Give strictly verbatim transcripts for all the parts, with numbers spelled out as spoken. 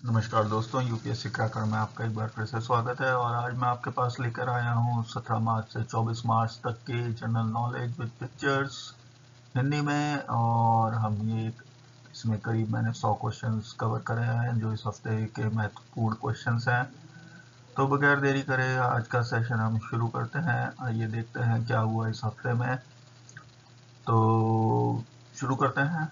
नमस्कार दोस्तों, UPSC cracker में आपका एक बार फिर से स्वागत है। और आज मैं आपके पास लेकर आया हूँ सत्रह मार्च से चौबीस मार्च तक के general knowledge with pictures Hindi में। और हम ये इसमें करीब मैंने सौ क्वेश्चंस कवर करे हैं जो इस हफ्ते के महत्वपूर्ण क्वेश्चंस हैं। तो बगैर देरी करे आज का सेशन हम शुरू करते हैं। आइए देखते हैं क्या हुआ इस हफ्ते में। तो शुरू करते हैं।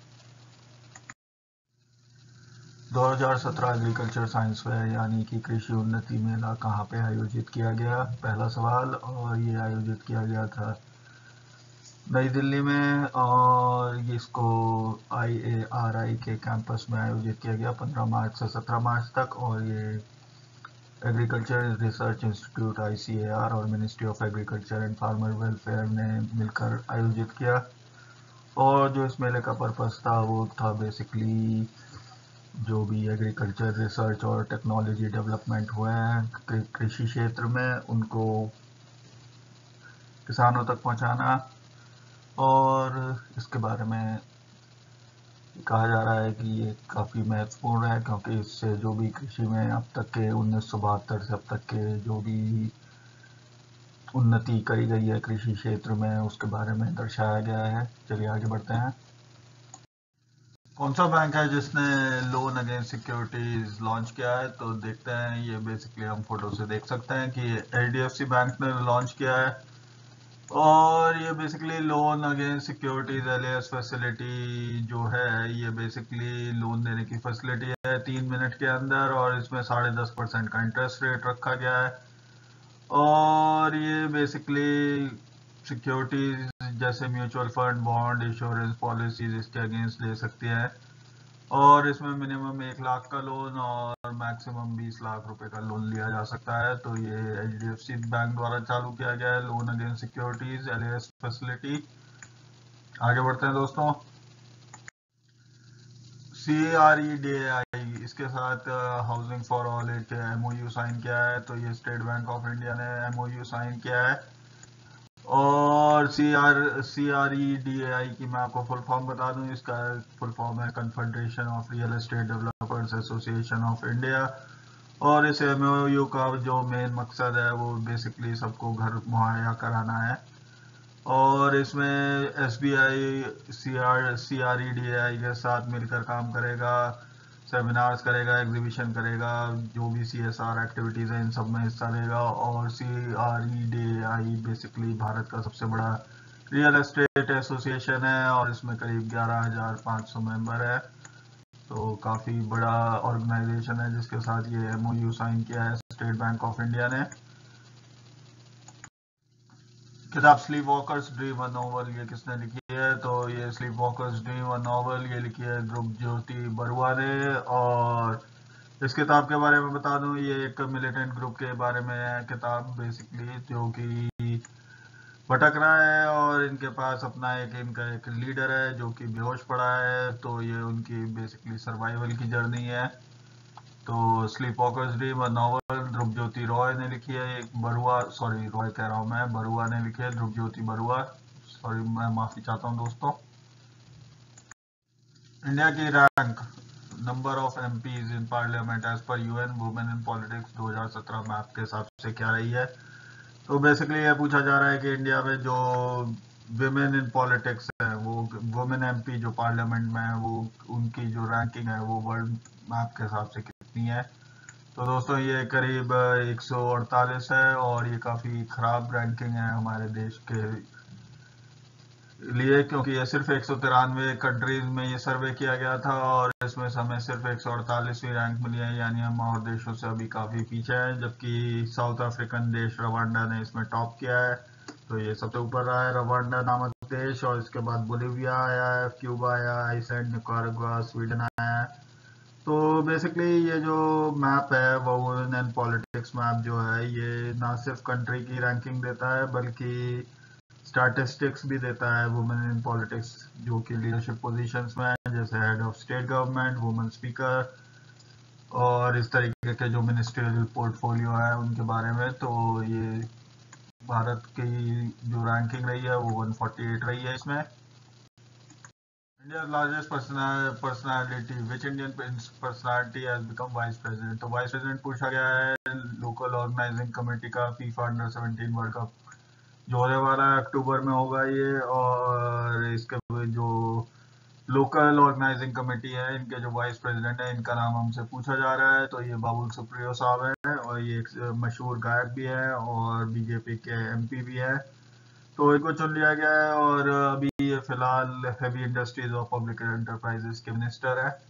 दो हज़ार सत्रह एग्रीकल्चर साइंस फेयर यानी कि कृषि उन्नति मेला कहाँ पे आयोजित किया गया, पहला सवाल। और ये आयोजित किया गया था नई दिल्ली में, और इसको आई ए आर आई के कैंपस में आयोजित किया गया पंद्रह मार्च से सत्रह मार्च तक। और ये agriculture research institute I C A R और ministry of agriculture and farmer welfare ने मिलकर आयोजित किया। और जो इस मेले का पर्पस था वो था बेसिकली जो भी एग्रीकल्चर रिसर्च और टेक्नोलॉजी डेवलपमेंट हुए हैं कृषि क्षेत्र में उनको किसानों तक पहुंचाना। और इसके बारे में कहा जा रहा है कि ये काफ़ी महत्वपूर्ण है क्योंकि इससे जो भी कृषि में अब तक के उन्नीस सौ बहत्तर से अब तक के जो भी उन्नति करी गई है कृषि क्षेत्र में उसके बारे में दर्शाया गया है। चलिए आगे बढ़ते हैं। कौन सा बैंक है जिसने लोन अगेंस्ट सिक्योरिटीज लॉन्च किया है? तो देखते हैं। ये बेसिकली हम फोटो से देख सकते हैं कि H D F C bank ने लॉन्च किया है। और ये basically loan against securities L A S facility जो है ये बेसिकली लोन देने की फैसिलिटी है तीन मिनट के अंदर। और इसमें साढ़े दस परसेंट का इंटरेस्ट रेट रखा गया है। और ये बेसिकली सिक्योरिटीज जैसे mutual fund, bond, insurance policies इसके अगेंस्ट ले सकती है। और इसमें मिनिमम एक लाख का लोन और मैक्सिमम बीस लाख रुपए का लोन लिया जा सकता है। तो ये H D F C bank द्वारा चालू किया गया है loan against securities L A S facility. आगे बढ़ते हैं दोस्तों। सी आर ई डी आई इसके साथ हाउसिंग फॉर ऑल एक एम ओ यू साइन किया है। तो ये स्टेट बैंक ऑफ इंडिया ने एम ओ यू साइन किया है। और C R C R E D A I की मैं आपको फुल फॉर्म बता दूं। इसका फुल फॉर्म है confederation of real estate developers association of India. और इस एम ओ यू का जो मेन मकसद है वो बेसिकली सबको घर मुहैया कराना है। और इसमें S B I C R C R E D A I के साथ मिलकर काम करेगा, सेमिनार्स करेगा, एग्जीबिशन करेगा, जो भी सी एस आर एक्टिविटीज़ हैं इन सब में हिस्सा लेगा। और C R E D A I basically Bharat का सबसे बड़ा रियल एस्टेट एसोसिएशन है और इसमें करीब ग्यारह हज़ार पाँच सौ मेंबर है। तो काफ़ी बड़ा ऑर्गेनाइजेशन है जिसके साथ ये एम ओ यू साइन किया है स्टेट बैंक ऑफ इंडिया ने। किताब sleep walkers dream a novel ये किसने लिखी है? तो ये sleep walkers dream a novel ये लिखी है ध्रुव ज्योति बरुआ ने। और इस किताब के बारे में बता दूं, ये एक मिलिटेंट ग्रुप के बारे में है किताब बेसिकली, जो कि भटक रहा है और इनके पास अपना एक इनका एक लीडर है जो कि बेहोश पड़ा है। तो ये उनकी बेसिकली सर्वाइवल की जर्नी है। तो sleep walkers dream a novel Dhruv Jyoti Roy ने लिखी है। एक बरुआ सॉरी रॉय कह रहा हूँ मैं, बरुआ ने लिखी है, ध्रुव ज्योति बरुआ। सॉरी, मैं माफी चाहता हूँ दोस्तों। इंडिया की rank number of M Ps in parliament as पर U N women in politics दो हज़ार सत्रह में आपके हिसाब से क्या रही है? तो बेसिकली ये पूछा जा रहा है कि इंडिया में जो वुमेन इन पॉलिटिक्स है वो वुमेन एम पी जो पार्लियामेंट में है वो उनकी जो रैंकिंग है वो वर्ल्ड मैप के हिसाब से कितनी है? तो दोस्तों ये करीब एक सौ अड़तालीस है और ये काफ़ी ख़राब रैंकिंग है हमारे देश के लिए, क्योंकि ये सिर्फ एक सौ तिरानवे कंट्रीज में ये सर्वे किया गया था और इसमें से हमें सिर्फ एक सौ अड़तालीसवीं रैंक मिली है, यानी हम और देशों से अभी काफ़ी पीछे हैं। जबकि साउथ अफ्रीकन देश रवांडा ने इसमें टॉप किया है। तो ये सबसे ऊपर रहा है रवांडा नामक देश। और इसके बाद बोलिविया आया है, क्यूबा आया, आइसलैंड, निकारागुआ, स्वीडन आया है। तो बेसिकली ये जो मैप है वो वुमेन एंड पॉलिटिक्स मैप जो है ये ना सिर्फ कंट्री की रैंकिंग देता है बल्कि स्टैटिस्टिक्स भी देता है वुमेन इन पॉलिटिक्स जो कि लीडरशिप पोजीशंस में है, जैसे head of state government, women speaker और इस तरीके के जो मिनिस्ट्रियल पोर्टफोलियो है उनके बारे में। तो ये भारत की जो रैंकिंग रही है वो एक सौ अड़तालीस रही है इसमें। India's largest personal personality, which Indian personality has become vice president? तो vice president पूछा गया है लोकल ऑर्गेनाइजिंग कमेटी का FIFA under seventeen world cup जो होने वाला है अक्टूबर में होगा ये, और इसके जो लोकल ऑर्गेनाइजिंग कमेटी है इनके जो वाइस प्रेसिडेंट है इनका नाम हमसे पूछा जा रहा है। तो ये बाबुल सुप्रियो साहब हैं और ये एक मशहूर गायक भी है और बीजेपी के एमपी भी है। तो इनको चुन लिया गया है और अभी ये फिलहाल हेवी इंडस्ट्रीज और पब्लिक एंटरप्राइजेस के मिनिस्टर है।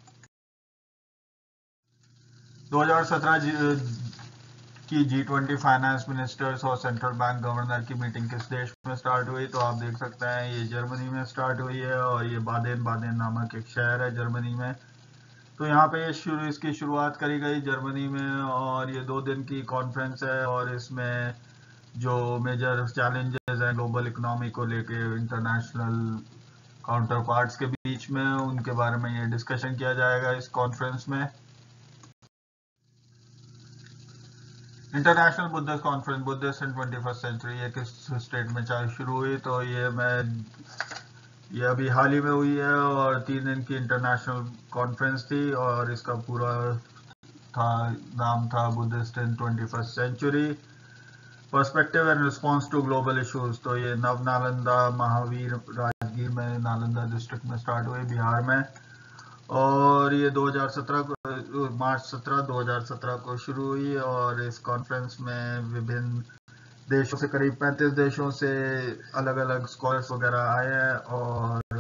दो हज़ार सत्रह की जी ट्वेंटी फाइनेंस मिनिस्टर्स और सेंट्रल बैंक गवर्नर की मीटिंग किस देश में स्टार्ट हुई? तो आप देख सकते हैं ये जर्मनी में स्टार्ट हुई है और ये बादेन बादेन नामक एक शहर है जर्मनी में। तो यहाँ पे ये शुरू इसकी शुरुआत करी गई जर्मनी में और ये दो दिन की कॉन्फ्रेंस है और इसमें जो मेजर चैलेंजेस हैं ग्लोबल इकोनॉमी को लेके इंटरनेशनल काउंटर पार्ट्स के बीच में उनके बारे में ये डिस्कशन किया जाएगा इस कॉन्फ्रेंस में। International Buddhist conference Buddhist in twenty first century ये किस स्टेट में चाहे शुरू हुई? तो ये मैं ये अभी हाल ही में हुई है और तीन दिन की इंटरनेशनल कॉन्फ्रेंस थी और इसका पूरा था नाम था Buddhist in twenty first century perspective and response to global issues. तो ये नव नालंदा महावीर राजगीर में नालंदा डिस्ट्रिक्ट में स्टार्ट हुई बिहार में और ये दो हज़ार सत्रह को मार्च सत्रह दो हज़ार सत्रह को शुरू हुई और इस कॉन्फ्रेंस में विभिन्न देशों से करीब पैंतीस देशों से अलग अलग स्कॉलर्स वगैरह आए हैं और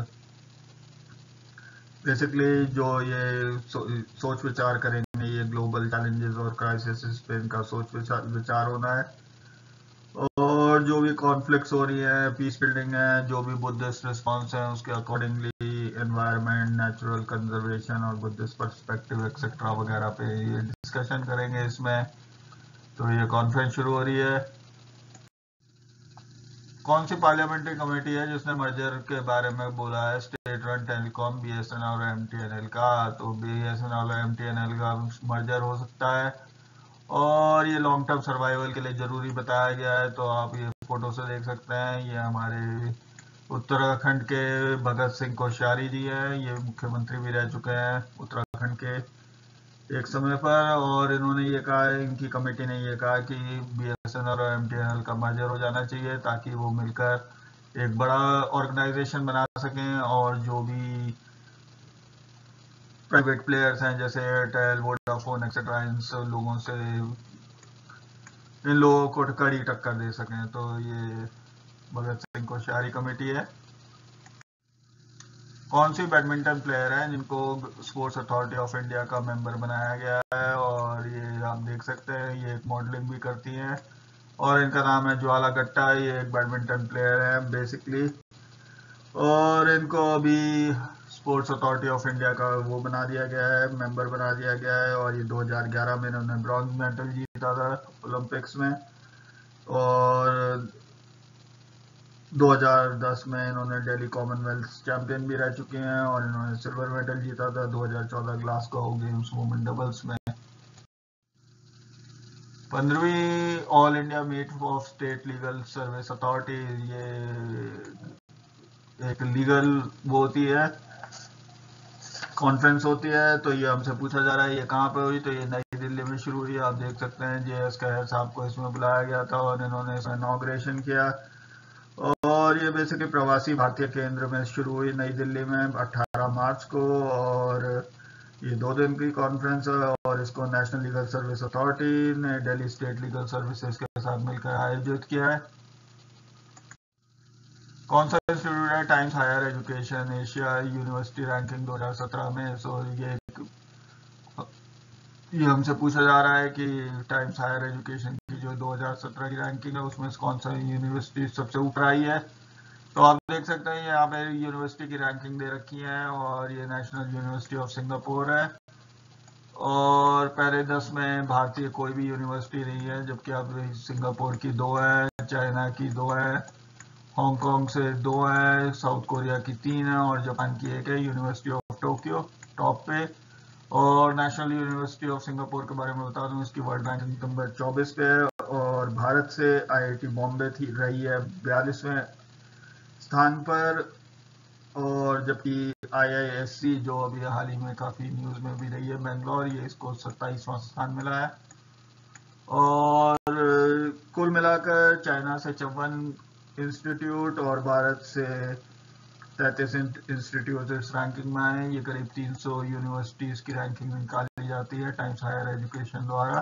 बेसिकली जो ये सो, सोच विचार करेंगे ये ग्लोबल चैलेंजेस और क्राइसिस पे इनका सोच विचार विचार होना है और जो भी कॉन्फ्लिक्ट्स हो रही है पीस बिल्डिंग है जो भी बुद्धिस्ट रिस्पॉन्स है उसके अकॉर्डिंगली एनवायरनमेंट नेचुरल कंजर्वेशन और बुद्धिस्ट पर्सपेक्टिव एक्सेट्रा वगैरह पे ये डिस्कशन करेंगे इसमें। तो ये कॉन्फ्रेंस शुरू हो रही है। कौन सी पार्लियामेंट्री कमेटी है जिसने मर्जर के बारे में बोला है स्टेट रन टेलीकॉम बीएसएनएल और एमटीएनएल का? तो बीएसएनएल और एमटीएनएल का मर्जर हो सकता है और ये लॉन्ग टर्म सर्वाइवल के लिए जरूरी बताया गया है। तो आप ये फोटो से देख सकते हैं ये हमारे उत्तराखंड के भगत सिंह कोश्यारी जी हैं, ये मुख्यमंत्री भी रह चुके हैं उत्तराखंड के एक समय पर और इन्होंने ये कहा है इनकी कमेटी ने ये कहा कि बीएसएनएल और एमटीएनएल का मर्जर हो जाना चाहिए ताकि वो मिलकर एक बड़ा ऑर्गेनाइजेशन बना सकें और जो भी प्राइवेट प्लेयर्स हैं जैसे एयरटेल वोडाफोन एक्सेट्रा इन सब लोगों से इन लोगों को कड़ी टक्कर दे सकें। तो ये भगत सिंह कोश्यारी कमेटी है। कौन सी बैडमिंटन प्लेयर है जिनको स्पोर्ट्स अथॉरिटी ऑफ इंडिया का मेंबर बनाया गया है? और ये आप देख सकते हैं ये एक मॉडलिंग भी करती हैं और इनका नाम है ज्वाला गट्टा। ये एक बैडमिंटन प्लेयर है बेसिकली और इनको अभी स्पोर्ट्स अथॉरिटी ऑफ इंडिया का वो बना दिया गया है मेंबर बना दिया गया है और ये दो हज़ार ग्यारह में इन्होंने ब्रॉन्ज मेडल जीता था ओलंपिक्स में और दो हज़ार दस में इन्होंने दिल्ली कॉमनवेल्थ चैंपियन भी रह चुके हैं और इन्होंने सिल्वर मेडल जीता था दो हज़ार चौदह ग्लासगो गेम्स वुमेन डबल्स में। पंद्रहवीं all India meet of state legal service authority ये एक लीगल वो होती है कॉन्फ्रेंस होती है। तो ये हमसे पूछा जा रहा है ये कहाँ पे हुई? तो ये नई दिल्ली में शुरू हुई। आप देख सकते हैं जे एस खैर साहब को इसमें बुलाया गया था और इन्होंने इसमें इनॉग्रेशन किया और ये बेसिकली प्रवासी भारतीय केंद्र में शुरू हुई नई दिल्ली में अठारह मार्च को और ये दो दिन की कॉन्फ्रेंस है और इसको नेशनल लीगल सर्विस अथॉरिटी ने दिल्ली स्टेट लीगल सर्विसेज के साथ मिलकर आयोजित किया है। कौन सा इंस्टीट्यूट है Times higher education Asia university ranking दो हज़ार सत्रह में? सो ये ये हमसे पूछा जा रहा है कि टाइम्स हायर एजुकेशन की जो दो हज़ार सत्रह की रैंकिंग है उसमें कौन सा यूनिवर्सिटी सबसे ऊपर आई है? तो आप देख सकते हैं यहाँ पे यूनिवर्सिटी की रैंकिंग दे रखी है और ये नेशनल यूनिवर्सिटी ऑफ सिंगापुर है और पहले दस में भारतीय कोई भी यूनिवर्सिटी नहीं है जबकि अब सिंगापुर की दो है चाइना की दो है हांगकांग से दो है साउथ कोरिया की तीन है और जापान की एक है। यूनिवर्सिटी ऑफ टोक्यो टॉप पे और नेशनल यूनिवर्सिटी ऑफ सिंगापुर के बारे में बता दूं इसकी वर्ल्ड रैंकिंग नंबर चौबीस पे है और भारत से आईआईटी बॉम्बे थी रही है बयालीसवें स्थान पर और जबकि आई आई एस सी जो अभी हाल ही में काफ़ी न्यूज़ में भी रही है बेंगलोर, ये इसको सत्ताईसवां स्थान मिला है। और कुल मिलाकर चाइना से चौवन इंस्टीट्यूट और भारत से तैंतीस इंस्टीट्यूट इस रैंकिंग में आए। ये करीब तीन सौ यूनिवर्सिटीज़ की रैंकिंग निकाली जाती है टाइम्स हायर एजुकेशन द्वारा।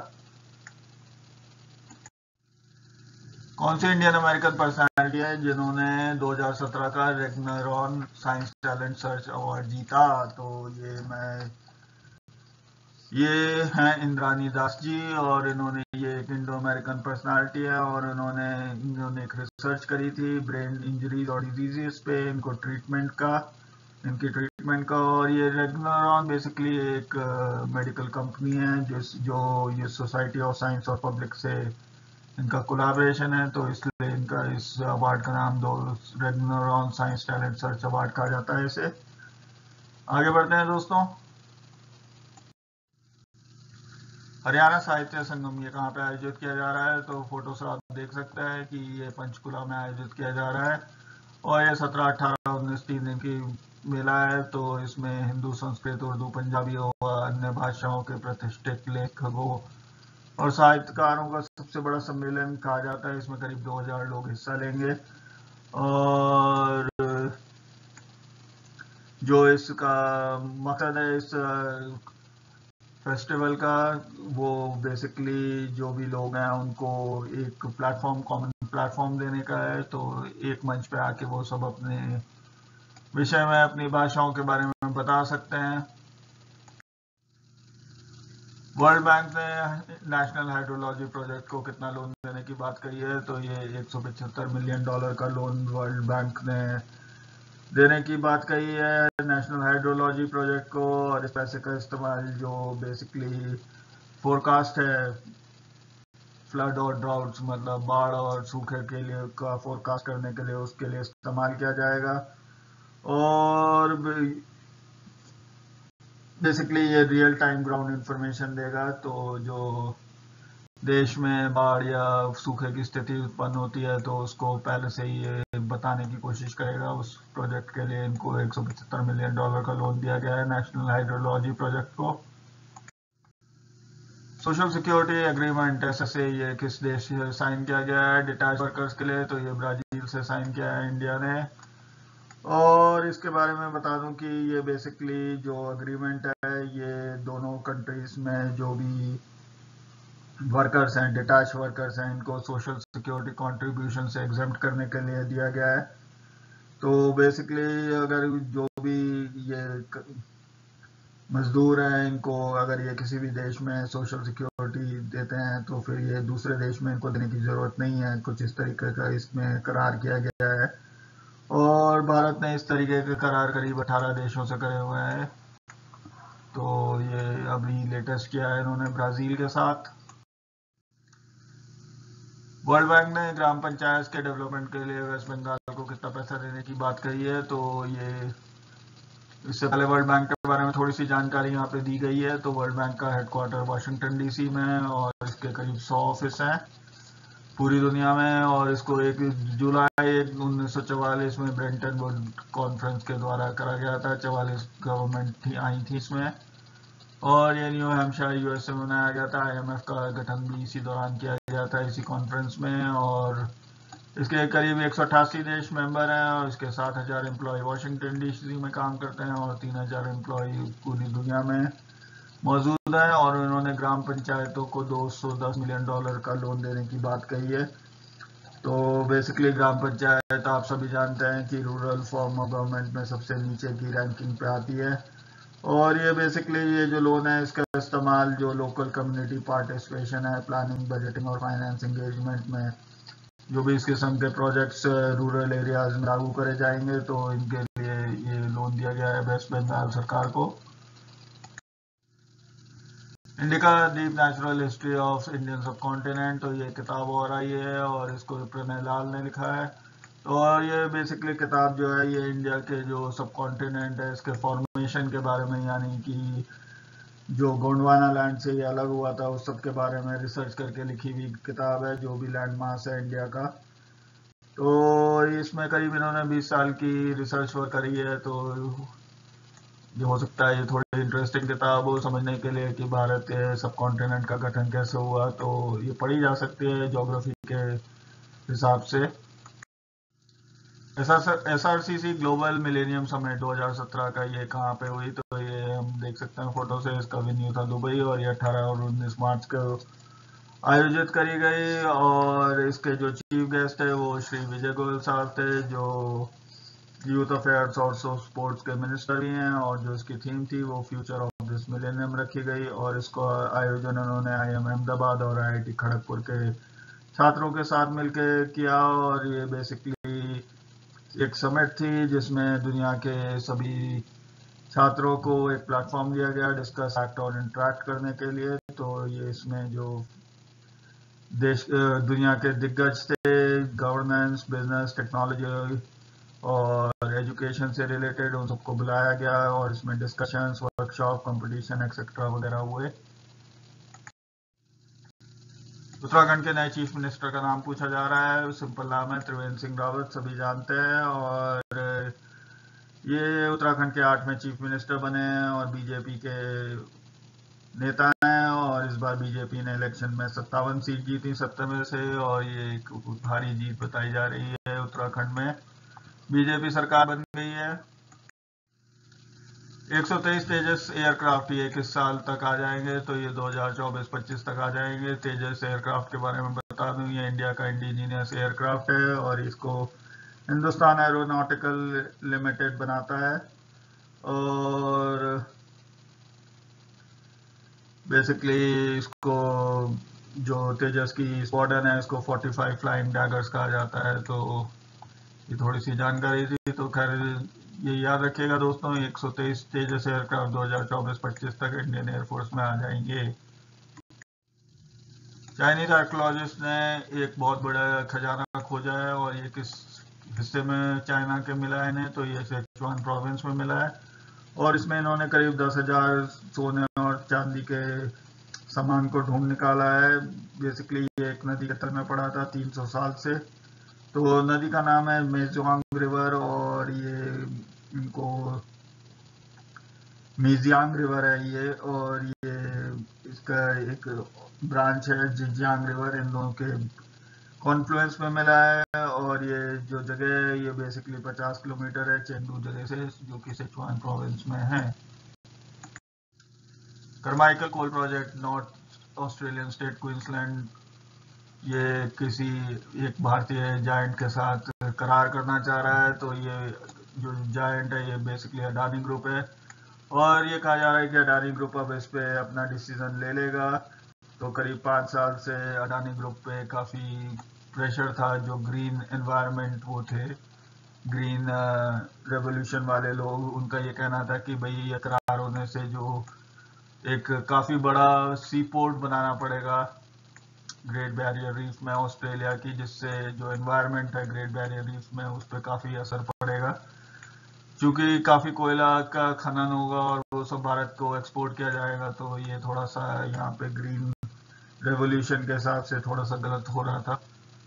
कौन सी इंडियन अमेरिकन पर्सनालिटी है जिन्होंने दो हज़ार सत्रह का Regeneron science talent search award जीता? तो ये मैं ये हैं इंद्रानी दास जी, और इन्होंने ये एक इंडो अमेरिकन पर्सनालिटी है, और इन्होंने इन्होंने एक रिसर्च करी थी ब्रेन इंजरीज और डिजीजेस पे, इनको ट्रीटमेंट का इनकी ट्रीटमेंट का। और ये रेगनारॉन बेसिकली एक मेडिकल कंपनी है जो जो ये सोसाइटी ऑफ साइंस और पब्लिक से इनका कोलैबोरेशन है, तो इसलिए इनका इस अवार्ड का नाम दो Regeneron science talent search award कहा जाता है इसे। आगे बढ़ते हैं दोस्तों। हरियाणा साहित्य संगम ये कहाँ पे आयोजित किया जा रहा है? तो फोटो से आप देख सकते हैं कि ये पंचकुला में आयोजित किया जा रहा है, और ये सत्रह अठारह उन्नीस तीन दिन की मेला है। तो इसमें हिंदू, संस्कृत, उर्दू, पंजाबी और अन्य भाषाओं के प्रतिष्ठित लेखकों और साहित्यकारों का सबसे बड़ा सम्मेलन कहा जाता है। इसमें करीब दो हज़ार लोग हिस्सा लेंगे, और जो इसका मकसद है इस फेस्टिवल का, वो बेसिकली जो भी लोग हैं उनको एक प्लेटफॉर्म, कॉमन प्लेटफॉर्म देने का है। तो एक मंच पे आके वो सब अपने विषय में अपनी भाषाओं के बारे में बता सकते हैं। वर्ल्ड बैंक ने नेशनल हाइड्रोलॉजी प्रोजेक्ट को कितना लोन देने की बात कही है? तो ये एक सौ पचहत्तर मिलियन डॉलर का लोन वर्ल्ड बैंक ने देने की बात कही है नेशनल हाइड्रोलॉजी प्रोजेक्ट को। और इस पैसे का इस्तेमाल जो बेसिकली फोरकास्ट है फ्लड और ड्राउट्स, मतलब बाढ़ और सूखे के लिए का फोरकास्ट करने के लिए, उसके लिए इस्तेमाल किया जाएगा। और बेसिकली ये रियल टाइम ग्राउंड इंफॉर्मेशन देगा, तो जो देश में बाढ़ या सूखे की स्थिति उत्पन्न होती है तो उसको पहले से ही ये बताने की कोशिश करेगा। उस प्रोजेक्ट के लिए इनको एक सौ पचहत्तर मिलियन डॉलर का लोन दिया गया है नेशनल हाइड्रोलॉजी प्रोजेक्ट को। Social security agreement S S A ये किस देश से साइन किया गया है डिटैच वर्कर्स के लिए? तो ये ब्राजील से साइन किया है इंडिया ने। और इसके बारे में बता दूं कि ये बेसिकली जो अग्रीमेंट है ये दोनों कंट्रीज में जो भी वर्कर्स हैं, डिटैच वर्कर्स हैं, इनको सोशल सिक्योरिटी कंट्रीब्यूशन से एग्जेम्प्ट करने के लिए दिया गया है। तो बेसिकली अगर जो भी ये मजदूर हैं, इनको अगर ये किसी भी देश में सोशल सिक्योरिटी देते हैं तो फिर ये दूसरे देश में इनको देने की ज़रूरत नहीं है। कुछ इस तरीके का इसमें करार किया गया है, और भारत ने इस तरीके के करार करीब अठारह देशों से करे हुए हैं। तो ये अभी लेटेस्ट किया है इन्होंने ब्राज़ील के साथ। वर्ल्ड बैंक ने ग्राम पंचायत के डेवलपमेंट के लिए वेस्ट बंगाल को कितना पैसा देने की बात कही है? तो ये इससे पहले वर्ल्ड बैंक के बारे में थोड़ी सी जानकारी यहाँ पे दी गई है। तो वर्ल्ड बैंक का हेडक्वार्टर वाशिंगटन डीसी में है, और इसके करीब सौ ऑफिस हैं पूरी दुनिया में। और इसको एक जुलाई उन्नीस सौ चवालीस में ब्रेंटन वुड कॉन्फ्रेंस के द्वारा करा गया था। चवालीस गवर्नमेंट थी आई थी इसमें, और ये न्यू हैम्पशायर यूएसए में बनाया गया था। आईएमएफ का गठन भी इसी दौरान किया गया था, इसी कॉन्फ्रेंस में। और इसके करीब एक सौ अट्ठासी देश मेंबर हैं, और इसके सात हज़ार एम्प्लॉय वाशिंगटन डीसी में काम करते हैं, और तीन हज़ार एम्प्लॉय पूरी दुनिया में मौजूद है। और उन्होंने ग्राम पंचायतों को दो सौ दस मिलियन डॉलर का लोन देने की बात कही है। तो बेसिकली ग्राम पंचायत आप सभी जानते हैं कि रूरल फॉर्म ऑफ गवर्नमेंट में सबसे नीचे की रैंकिंग पे आती है। और ये बेसिकली ये जो लोन है इसका इस्तेमाल जो लोकल कम्युनिटी पार्टिसिपेशन है, प्लानिंग, बजटिंग और फाइनेंस एंगेजमेंट में जो भी इस किस्म के प्रोजेक्ट्स रूरल एरियाज में लागू करे जाएंगे, तो इनके लिए ये लोन दिया गया है वेस्ट बंगाल सरकार को। Indica deep natural history of Indian subcontinent, तो ये किताब और आई है, और इसको प्रणय लाल ने लिखा है। और ये बेसिकली किताब जो है ये इंडिया के जो सब कॉन्टिनेंट है इसके फॉर्मेशन के बारे में, यानी कि जो गोंडवाना लैंड से ये अलग हुआ था उस सब के बारे में रिसर्च करके लिखी हुई किताब है, जो भी लैंड मास है इंडिया का। तो इसमें करीब इन्होंने बीस साल की रिसर्च वर्क करी है। तो ये हो सकता है ये थोड़ी इंटरेस्टिंग किताब हो समझने के लिए कि भारत के सब कॉन्टिनेंट का गठन कैसे हुआ, तो ये पढ़ी जा सकती है ज्योग्राफी के हिसाब से। S R C C global millennium summit दो हज़ार सत्रह का ये कहाँ पे हुई, तो ये हम देख सकते हैं फोटो से। इसका वेन्यू था दुबई और ये अठारह और उन्नीस मार्च को आयोजित करी गई। और इसके जो चीफ गेस्ट है वो श्री विजय गोयल साहब थे, जो यूथ अफेयर्स और स्पोर्ट्स के मिनिस्टर भी हैं। और जो इसकी थीम थी वो फ्यूचर ऑफ दिस मिलेनियम रखी गई। और इसको आयोजन उन्होंने आई एम अहमदाबाद और आई आई टी खड़गपुर के छात्रों के साथ मिलकर किया। और ये बेसिकली एक समिट थी जिसमें दुनिया के सभी छात्रों को एक प्लेटफॉर्म दिया गया डिस्कस, एक्ट और इंटरेक्ट करने के लिए। तो ये इसमें जो देश दुनिया के दिग्गज थे, गवर्नेंस, बिजनेस, टेक्नोलॉजी और एजुकेशन से रिलेटेड, उन सबको बुलाया गया। और इसमें डिस्कशंस, वर्कशॉप, कंपटीशन एक्सेट्रा वगैरह हुए। उत्तराखंड के नए चीफ मिनिस्टर का नाम पूछा जा रहा है। सिंपल नाम है त्रिवेंद्र सिंह रावत, सभी जानते हैं। और ये उत्तराखंड के आठवें चीफ मिनिस्टर बने हैं और बीजेपी के नेता हैं। और इस बार बीजेपी ने इलेक्शन में सत्तावन सीट जीती सत्तर में से, और ये एक भारी जीत बताई जा रही है। उत्तराखंड में बीजेपी सरकार बन गई है। एक सौ तेईस तेजस एयरक्राफ्ट ये किस साल तक आ जाएंगे, तो ये दो हज़ार चौबीस पच्चीस तक आ जाएंगे। तेजस एयरक्राफ्ट के बारे में बता दूं, ये इंडिया का इंडिजीनियस एयरक्राफ्ट है और इसको हिंदुस्तान एरोनॉटिकल लिमिटेड बनाता है। और बेसिकली इसको जो तेजस की स्क्वाड्रन है इसको पैंतालीस फ्लाइंग डैगर्स कहा जाता है। तो ये थोड़ी सी जानकारी थी। तो खैर ये याद रखिएगा दोस्तों, एक सौ तेईस तेजस एयरक्राफ्ट दो हज़ार चौबीस पच्चीस तक इंडियन एयरफोर्स में आ जाएंगे। चाइनीज आर्कोलॉजिस्ट ने एक बहुत बड़ा खजाना खोजा है। और ये किस हिस्से में चाइना के मिला है इन्हें, तो ये सिचुआन प्रोविंस में मिला है। और इसमें इन्होंने करीब दस हजार सोने और चांदी के सामान को ढूंढ निकाला है। बेसिकली ये एक नदी के तल में पड़ा था तीन सौ साल से। तो नदी का नाम है मेजुआंग रिवर। और ये इनको मीजियांग रिवर है ये। और ये इसका एक ब्रांच है जिजियांग रिवर, इन दोनों के कॉन्फ्लुएंस में मिला है। और ये जो जगह है ये बेसिकली पचास किलोमीटर है चेंदू जगह से, जो कि सिचुआन प्रोविंस में है। Carmichael coal project north Australian state Queensland, ये किसी एक भारतीय जायंट के साथ करार करना चाह रहा है। तो ये जो जायंट है ये बेसिकली अडानी ग्रुप है। और ये कहा जा रहा है कि अडानी ग्रुप अब इस पे अपना डिसीजन ले लेगा। तो करीब पाँच साल से अडानी ग्रुप पे काफ़ी प्रेशर था। जो ग्रीन एनवायरनमेंट वो थे, ग्रीन रेवोल्यूशन वाले लोग, उनका ये कहना था कि भाई ये करार होने से जो एक काफ़ी बड़ा सी पोर्ट बनाना पड़ेगा ग्रेट बैरियर रीफ में ऑस्ट्रेलिया की, जिससे जो एनवायरनमेंट है ग्रेट बैरियर रीफ में उस पर काफ़ी असर पड़ेगा। क्योंकि काफ़ी कोयला का खनन होगा और वो सब भारत को एक्सपोर्ट किया जाएगा। तो ये थोड़ा सा यहाँ पे ग्रीन रेवोल्यूशन के हिसाब से थोड़ा सा गलत हो रहा था।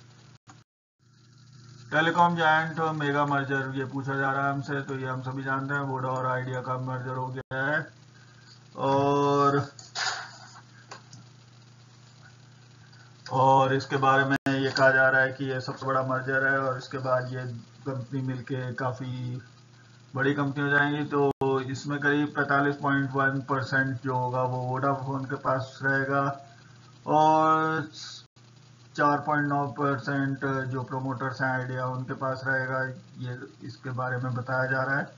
टेलीकॉम जायंट मेगा मर्जर ये पूछा जा रहा है हमसे। तो ये हम सभी जानते हैं, वोडा और आइडिया का मर्जर हो गया है। और और इसके बारे में ये कहा जा रहा है कि ये सबसे बड़ा मर्जर है और इसके बाद ये कंपनी मिलके काफ़ी बड़ी कंपनी हो जाएंगी। तो इसमें करीब पैंतालीस पॉइंट वन परसेंट जो होगा वो वोडाफोन के पास रहेगा। और चार पॉइंट नौ परसेंट जो प्रोमोटर्स हैं आइडिया उनके पास रहेगा। ये इसके बारे में बताया जा रहा है।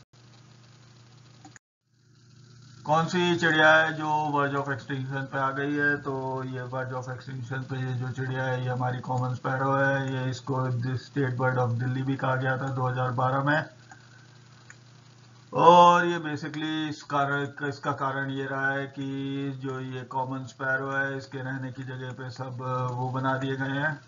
कौन सी चिड़िया है जो वर्ज ऑफ एक्सटिंक्शन पे आ गई है, तो ये वर्ज ऑफ एक्सटिंक्शन पे ये जो चिड़िया है ये हमारी कॉमन स्पैरो है। ये इसको स्टेट बर्ड ऑफ दिल्ली भी कहा गया था दो हज़ार बारह में। और ये बेसिकली इस कारण इसका कारण ये रहा है कि जो ये कॉमन स्पैरो है इसके रहने की जगह पे सब वो बना दिए गए हैं।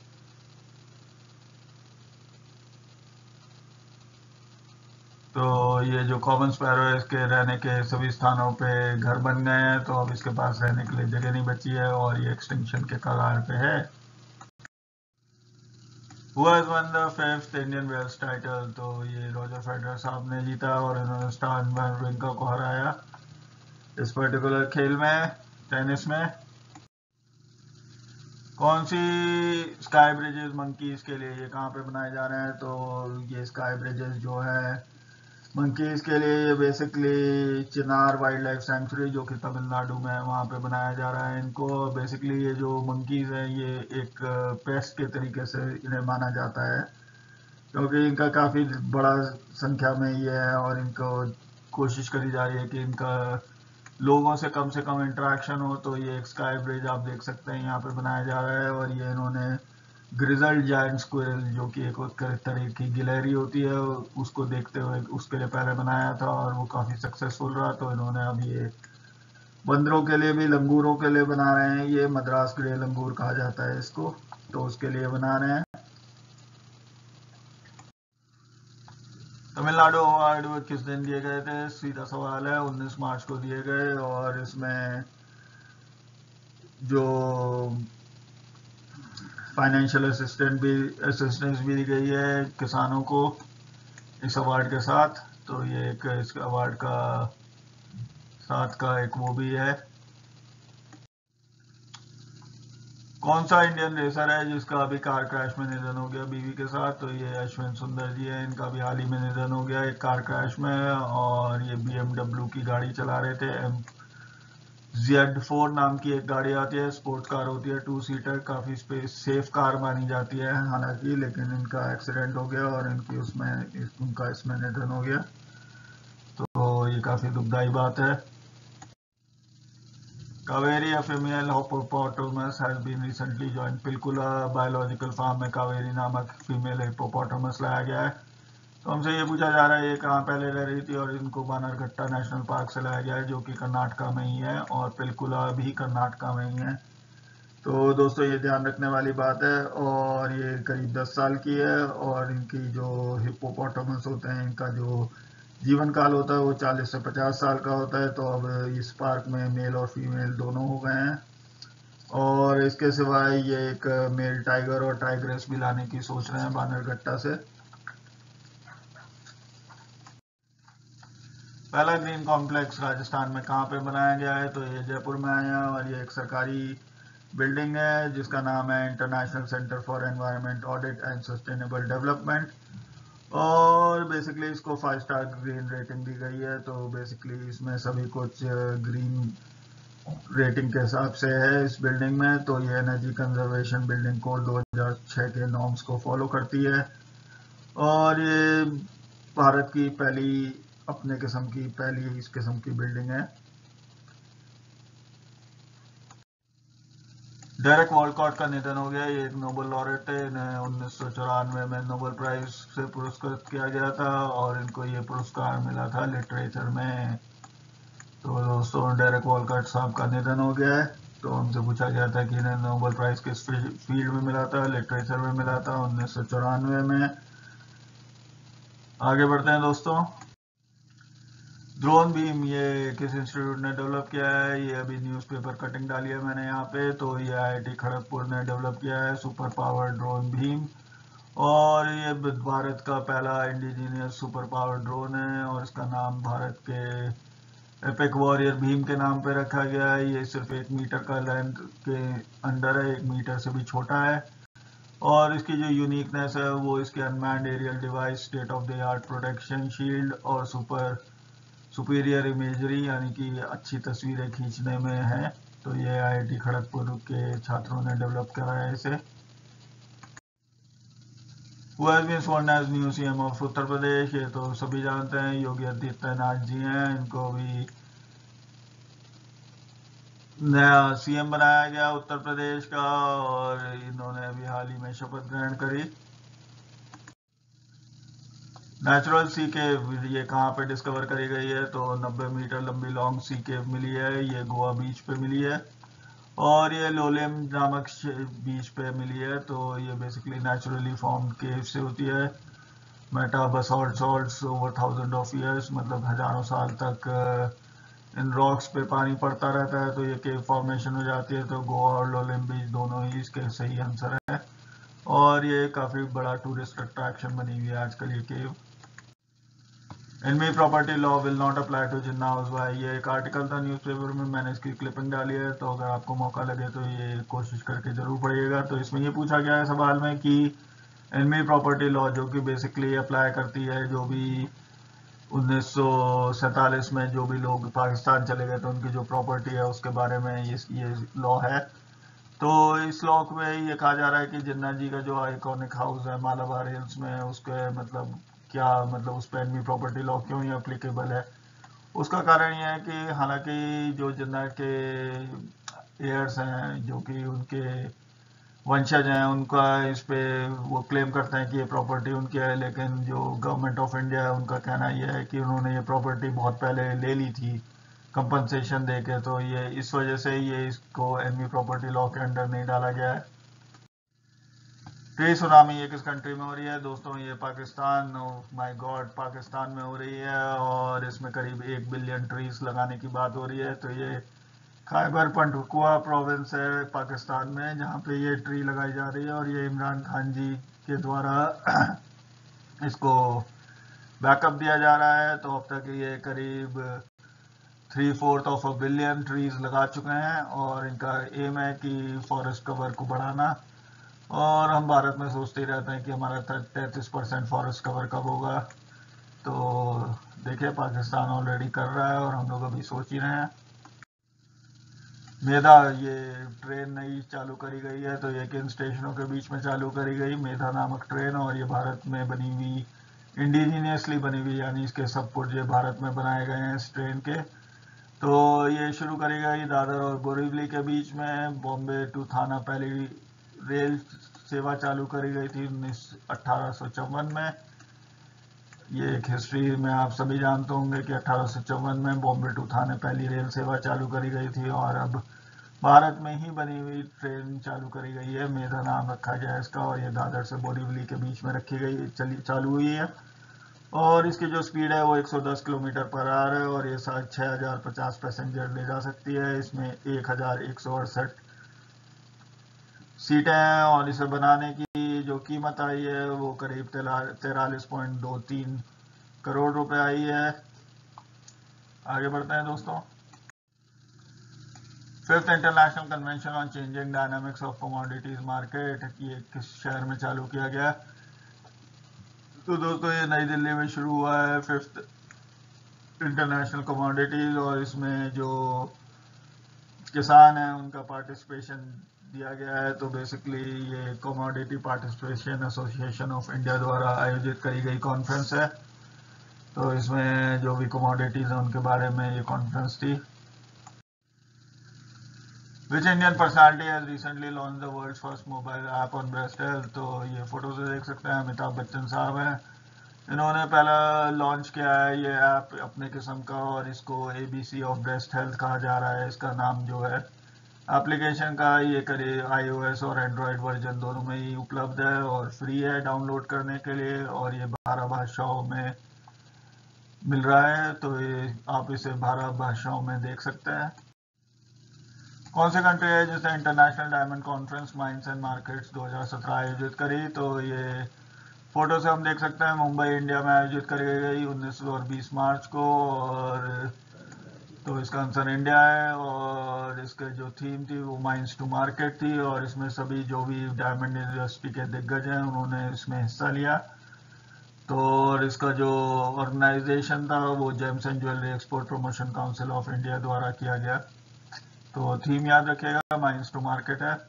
तो ये जो कॉमन स्पैरो है इसके रहने के सभी स्थानों पे घर बन गए हैं, तो अब इसके पास रहने के लिए जगह नहीं बची है और ये एक्सटिंक्शन के कगार पे है। Who has won the fifth Indian Wells title? तो ये रॉजर फेडरर साहब ने जीता और इन्होंने स्टान वावरिंका को हराया इस पर्टिकुलर खेल में, टेनिस में। कौन सी स्काई ब्रिजेस मंकीज के लिए, ये कहाँ पे बनाए जा रहे हैं? तो ये स्काई ब्रिजेस जो है मंकीज के लिए, ये basically Chinnar wildlife sanctuary जो कि तमिलनाडु में है वहाँ पे बनाया जा रहा है इनको। बेसिकली ये जो मंकीज हैं ये एक पेस्ट के तरीके से इन्हें माना जाता है, क्योंकि इनका काफ़ी बड़ा संख्या में ये है और इनको कोशिश करी जा रही है कि इनका लोगों से कम से कम इंटरेक्शन हो। तो ये एक स्काई ब्रिज आप देख सकते हैं यहाँ पे बनाया जा रहा है और ये इन्होंने ग्रिजल्ड जायंट स्क्विरल जो कि एक तरह की गिलहरी होती है उसको देखते हुए उसके लिए पहले बनाया था और वो काफ़ी सक्सेसफुल रहा, तो इन्होंने अब ये बंदरों के लिए भी, लंगूरों के लिए बना रहे हैं। ये मद्रास ग्रे लंगूर कहा जाता है इसको, तो उसके लिए बना रहे हैं। तमिलनाडु अवार्ड किस दिन दिए गए थे? सीधा सवाल है, उन्नीस मार्च को दिए गए और इसमें जो फाइनेंशियल असिस्टेंट भी असिस्टेंस भी दी गई है किसानों को इस अवार्ड के साथ। तो ये एक इस अवार्ड का साथ का एक वो भी है। कौन सा इंडियन रेसर है जिसका अभी कार क्रैश में निधन हो गया बीवी के साथ? तो ये अश्विन सुंदर जी है, इनका भी हाल ही में निधन हो गया एक कार क्रैश में। और ये बीएमडब्ल्यू की गाड़ी चला रहे थे, एम जेड फोर नाम की एक गाड़ी आती है, स्पोर्ट्स कार होती है, टू सीटर, काफ़ी स्पेस सेफ कार मानी जाती है हालांकि, लेकिन इनका एक्सीडेंट हो गया और इनकी उसमें उनका इसमें निधन हो गया, तो ये काफ़ी दुखदाई बात है। Kaveri a female hippopotamus has been recently joined Pilikula biological farm में कावेरी नामक फीमेल हिप्पोपोटामस लाया गया है। तो हमसे ये पूछा जा रहा है ये कहाँ पहले रह रही थी, और इनको बानरघट्टा नेशनल पार्क से लाया गया है जो कि कर्नाटका में ही है और पिलकुला भी कर्नाटका में ही है। तो दोस्तों ये ध्यान रखने वाली बात है। और ये करीब दस साल की है और इनकी जो हिप्पोपोटामस होते हैं इनका जो जीवन काल होता है वो चालीस से पचास साल का होता है। तो अब इस पार्क में मेल और फीमेल दोनों हो गए हैं और इसके सिवाय ये एक मेल टाइगर और टाइग्रेस भी लाने की सोच रहे हैं बानरघट्टा से। पहला ग्रीन कॉम्प्लेक्स राजस्थान में कहाँ पे बनाया गया है? तो ये जयपुर में आया और ये एक सरकारी बिल्डिंग है जिसका नाम है international centre for environment audit and sustainable development और बेसिकली इसको फाइव स्टार ग्रीन रेटिंग दी गई है। तो बेसिकली इसमें सभी कुछ ग्रीन रेटिंग के हिसाब से है इस बिल्डिंग में। तो ये एनर्जी कंजर्वेशन बिल्डिंग कोड दो हज़ार छह के नॉर्म्स को फॉलो करती है और ये भारत की पहली अपने किस्म की पहली इस किस्म की बिल्डिंग है। डेरेक वॉलकॉट का निधन हो गया। ये एक नोबेल लॉरेट थे, इन्हें उन्नीस सौ चौरानवे में नोबेल प्राइज से पुरस्कृत किया गया था और इनको ये पुरस्कार मिला था लिटरेचर में। तो दोस्तों डेरेक वॉलकॉट साहब का निधन हो गया है। तो हमसे पूछा गया था कि इन्हें नोबेल प्राइज किस फील्ड में मिला था? लिटरेचर में मिला था उन्नीस सौ चौरानवे में। आगे बढ़ते हैं दोस्तों। ड्रोन बीम ये किस इंस्टीट्यूट ने डेवलप किया है? ये अभी न्यूज़पेपर कटिंग डाली है मैंने यहाँ पे। तो ये आईआईटी खड़गपुर ने डेवलप किया है सुपर पावर ड्रोन भीम और ये भारत का पहला इंडिजीनियस सुपर पावर ड्रोन है और इसका नाम भारत के एपिक वॉरियर भीम के नाम पे रखा गया है। ये सिर्फ एक मीटर का लेंथ के अंडर है, एक मीटर से भी छोटा है और इसकी जो यूनिकनेस है वो इसके unmanned aerial device, state of the art protection shield और सुपर सुपीरियर इमेजरी यानी कि अच्छी तस्वीरें खींचने में है। तो ये आईआईटी खड़गपुर के छात्रों ने डेवलप करा है इसे। Who has been sworn as new CM of Uttar Pradesh? ये तो सभी जानते हैं, योगी आदित्यनाथ जी हैं। इनको भी नया सीएम बनाया गया उत्तर प्रदेश का और इन्होंने अभी हाल ही में शपथ ग्रहण करी। नेचुरल सी केव ये कहाँ पे डिस्कवर करी गई है? तो नब्बे मीटर लंबी लॉन्ग सी केव मिली है, ये गोवा बीच पे मिली है और ये लोलेम नामक बीच पे मिली है। तो ये बेसिकली नेचुरली फॉर्म्ड केव से होती है meta basalt salts over thousand of years, मतलब हजारों साल तक इन रॉक्स पे पानी पड़ता रहता है तो ये केव फॉर्मेशन हो जाती है। तो गोवा और लोलिम बीच दोनों ही इसके सही आंसर है और ये काफ़ी बड़ा टूरिस्ट अट्रैक्शन बनी हुई है आजकल ये cave. Enemy property law will not apply to Jinnah house भाई, ये एक आर्टिकल था न्यूज़पेपर में, मैंने इसकी क्लिपिंग डाली है, तो अगर आपको मौका लगे तो ये कोशिश करके ज़रूर पढ़िएगा। तो इसमें ये पूछा गया है सवाल में कि एनमी प्रॉपर्टी लॉ जो कि बेसिकली अप्लाई करती है जो भी उन्नीस सौ सैंतालीस में जो भी लोग पाकिस्तान चले गए थे उनकी जो प्रॉपर्टी है उसके बारे में ये ये लॉ है। तो इस लॉ में ये कहा जा रहा है कि जिन्ना जी का जो आइकॉनिक हाउस है मालाबार हिल्स में, उसके मतलब क्या मतलब उस पर एनमी प्रॉपर्टी लॉ क्यों ही अप्लीकेबल है। उसका कारण ये है कि हालांकि जो जिन्ना के एयर्स हैं जो कि उनके वंशज हैं उनका इस पे वो क्लेम करते हैं कि ये प्रॉपर्टी उनकी है, लेकिन जो गवर्नमेंट ऑफ इंडिया है उनका कहना ये है कि उन्होंने ये प्रॉपर्टी बहुत पहले ले ली थी कंपनसेशन देके, तो ये इस वजह से ये इसको एनमी प्रॉपर्टी लॉ के अंडर नहीं डाला गया है। ट्री सुनामी ये किस कंट्री में हो रही है दोस्तों? ये पाकिस्तान, माय गॉड, पाकिस्तान में हो रही है और इसमें करीब एक बिलियन ट्रीज लगाने की बात हो रही है। तो ये खैबर पख्तूनख्वा प्रोविंस है पाकिस्तान में जहाँ पे ये ट्री लगाई जा रही है और ये इमरान खान जी के द्वारा इसको बैकअप दिया जा रहा है। तो अब तक ये करीब three fourth of a billion trees लगा चुके हैं और इनका एम है कि फॉरेस्ट कवर को बढ़ाना। और हम भारत में सोचते ही रहते हैं कि हमारा तैंतीस परसेंट फॉरेस्ट कवर कब होगा। तो देखिए पाकिस्तान ऑलरेडी कर रहा है और हम लोग अभी सोच ही रहे हैं। मेधा ये ट्रेन नई चालू करी गई है, तो ये किन स्टेशनों के बीच में चालू करी गई? मेधा नामक ट्रेन, और ये भारत में बनी हुई, इंडिजीनियसली बनी हुई, यानी इसके सब पुर्जे भारत में बनाए गए हैं इस ट्रेन के। तो ये शुरू करी गई दादर और बोरीवली के बीच में। बॉम्बे टू थाना पहली रेल सेवा चालू करी गई थी उन्नीस अठारह सौ चौवन में। ये एक हिस्ट्री में आप सभी जानते होंगे कि अठारह सौ चौवन में बॉम्बे टू थाने पहली रेल सेवा चालू करी गई थी और अब भारत में ही बनी हुई ट्रेन चालू करी गई है। मेधा नाम रखा गया है इसका और ये दादर से बोरीवली के बीच में रखी गई चली चालू हुई है और इसकी जो स्पीड है वो एक सौ दस किलोमीटर पर आवर है और ये साथ छः हज़ार पचास पैसेंजर ले जा सकती है। इसमें एक हज़ार एक सौ अड़सठ सीटें हैं और इसे बनाने की जो कीमत आई है वो करीब तैरालीस पॉइंट दो तीन करोड़ रुपए आई है। आगे बढ़ते हैं दोस्तों। Fifth international convention on changing dynamics of commodities market, ये किस शहर में चालू किया गया? तो दोस्तों ये नई दिल्ली में शुरू हुआ है फिफ्थ इंटरनेशनल कमोडिटीज और इसमें जो किसान हैं उनका पार्टिसिपेशन दिया गया है। तो बेसिकली ये commodity participation association of India द्वारा आयोजित करी गई कॉन्फ्रेंस है। तो इसमें जो भी कमोडिटीज हैं उनके बारे में ये कॉन्फ्रेंस थी। Which Indian personality has recently launch the world's first mobile app on breast health? तो ये फोटो से देख सकते हैं अमिताभ बच्चन साहब हैं, इन्होंने पहला लॉन्च किया है ये ऐप अपने किस्म का और इसको एबीसी ऑफ ब्रेस्ट हेल्थ कहा जा रहा है। इसका नाम जो है एप्लीकेशन का, ये करीब आईओएस और एंड्रॉयड वर्जन दोनों में ही उपलब्ध है और फ्री है डाउनलोड करने के लिए और ये बारह भाषाओं में मिल रहा है। तो ये आप इसे बारह भाषाओं में देख सकते हैं। कौन सी कंट्री है जिसने international diamond conference mines and markets दो हज़ार सत्रह आयोजित करी? तो ये फोटो से हम देख सकते हैं मुंबई इंडिया में आयोजित करी गई उन्नीस और बीस मार्च को और तो इसका आंसर इंडिया है और इसके जो थीम थी वो माइंस टू मार्केट थी और इसमें सभी जो भी डायमंड इंडस्ट्री के दिग्गज हैं उन्होंने इसमें हिस्सा लिया। तो और इसका जो ऑर्गेनाइजेशन था वो gems and jewellery export promotion council of India द्वारा किया गया। तो थीम याद रखिएगा, माइंस टू मार्केट है।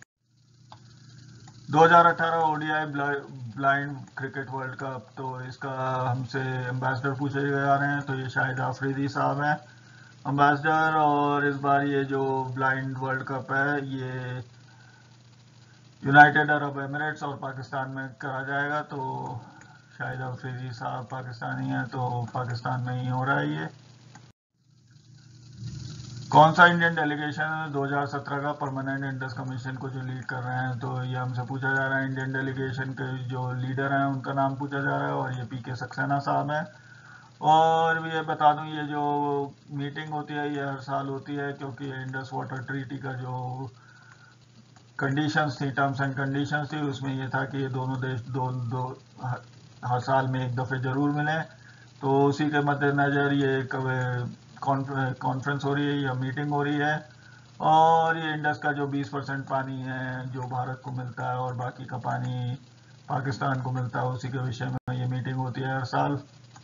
दो हज़ार अठारह ODI blind cricket world cup, तो इसका हमसे एम्बेसडर पूछे जा रहे हैं, तो ये शाहिद आफरीदी साहब हैं एम्बेसडर। और इस बार ये जो ब्लाइंड वर्ल्ड कप है ये यूनाइटेड अरब एमिरेट्स और पाकिस्तान में करा जाएगा। तो शाहिद आफरीदी साहब पाकिस्तानी हैं तो पाकिस्तान में ही हो रहा है ये। कौन सा इंडियन डेलीगेशन दो हज़ार सत्रह का परमानेंट इंडस कमीशन को जो लीड कर रहे हैं, तो ये हमसे पूछा जा रहा है। इंडियन डेलीगेशन के जो लीडर हैं उनका नाम पूछा जा रहा है और ये पी के सक्सेना साहब हैं। और ये बता दूं, ये जो मीटिंग होती है ये हर साल होती है, क्योंकि इंडस वाटर ट्रीटी का जो कंडीशंस थी, टर्म्स एंड कंडीशंस थी, उसमें ये था कि ये दोनों देश दो दो हर, हर साल में एक दफ़े ज़रूर मिलें। तो उसी के मद्देनज़र ये कॉन्फ्रेंस हो रही है या मीटिंग हो रही है। और ये इंडस का जो बीस परसेंट पानी है जो भारत को मिलता है और बाकी का पानी पाकिस्तान को मिलता है, उसी के विषय में ये मीटिंग होती है हर साल।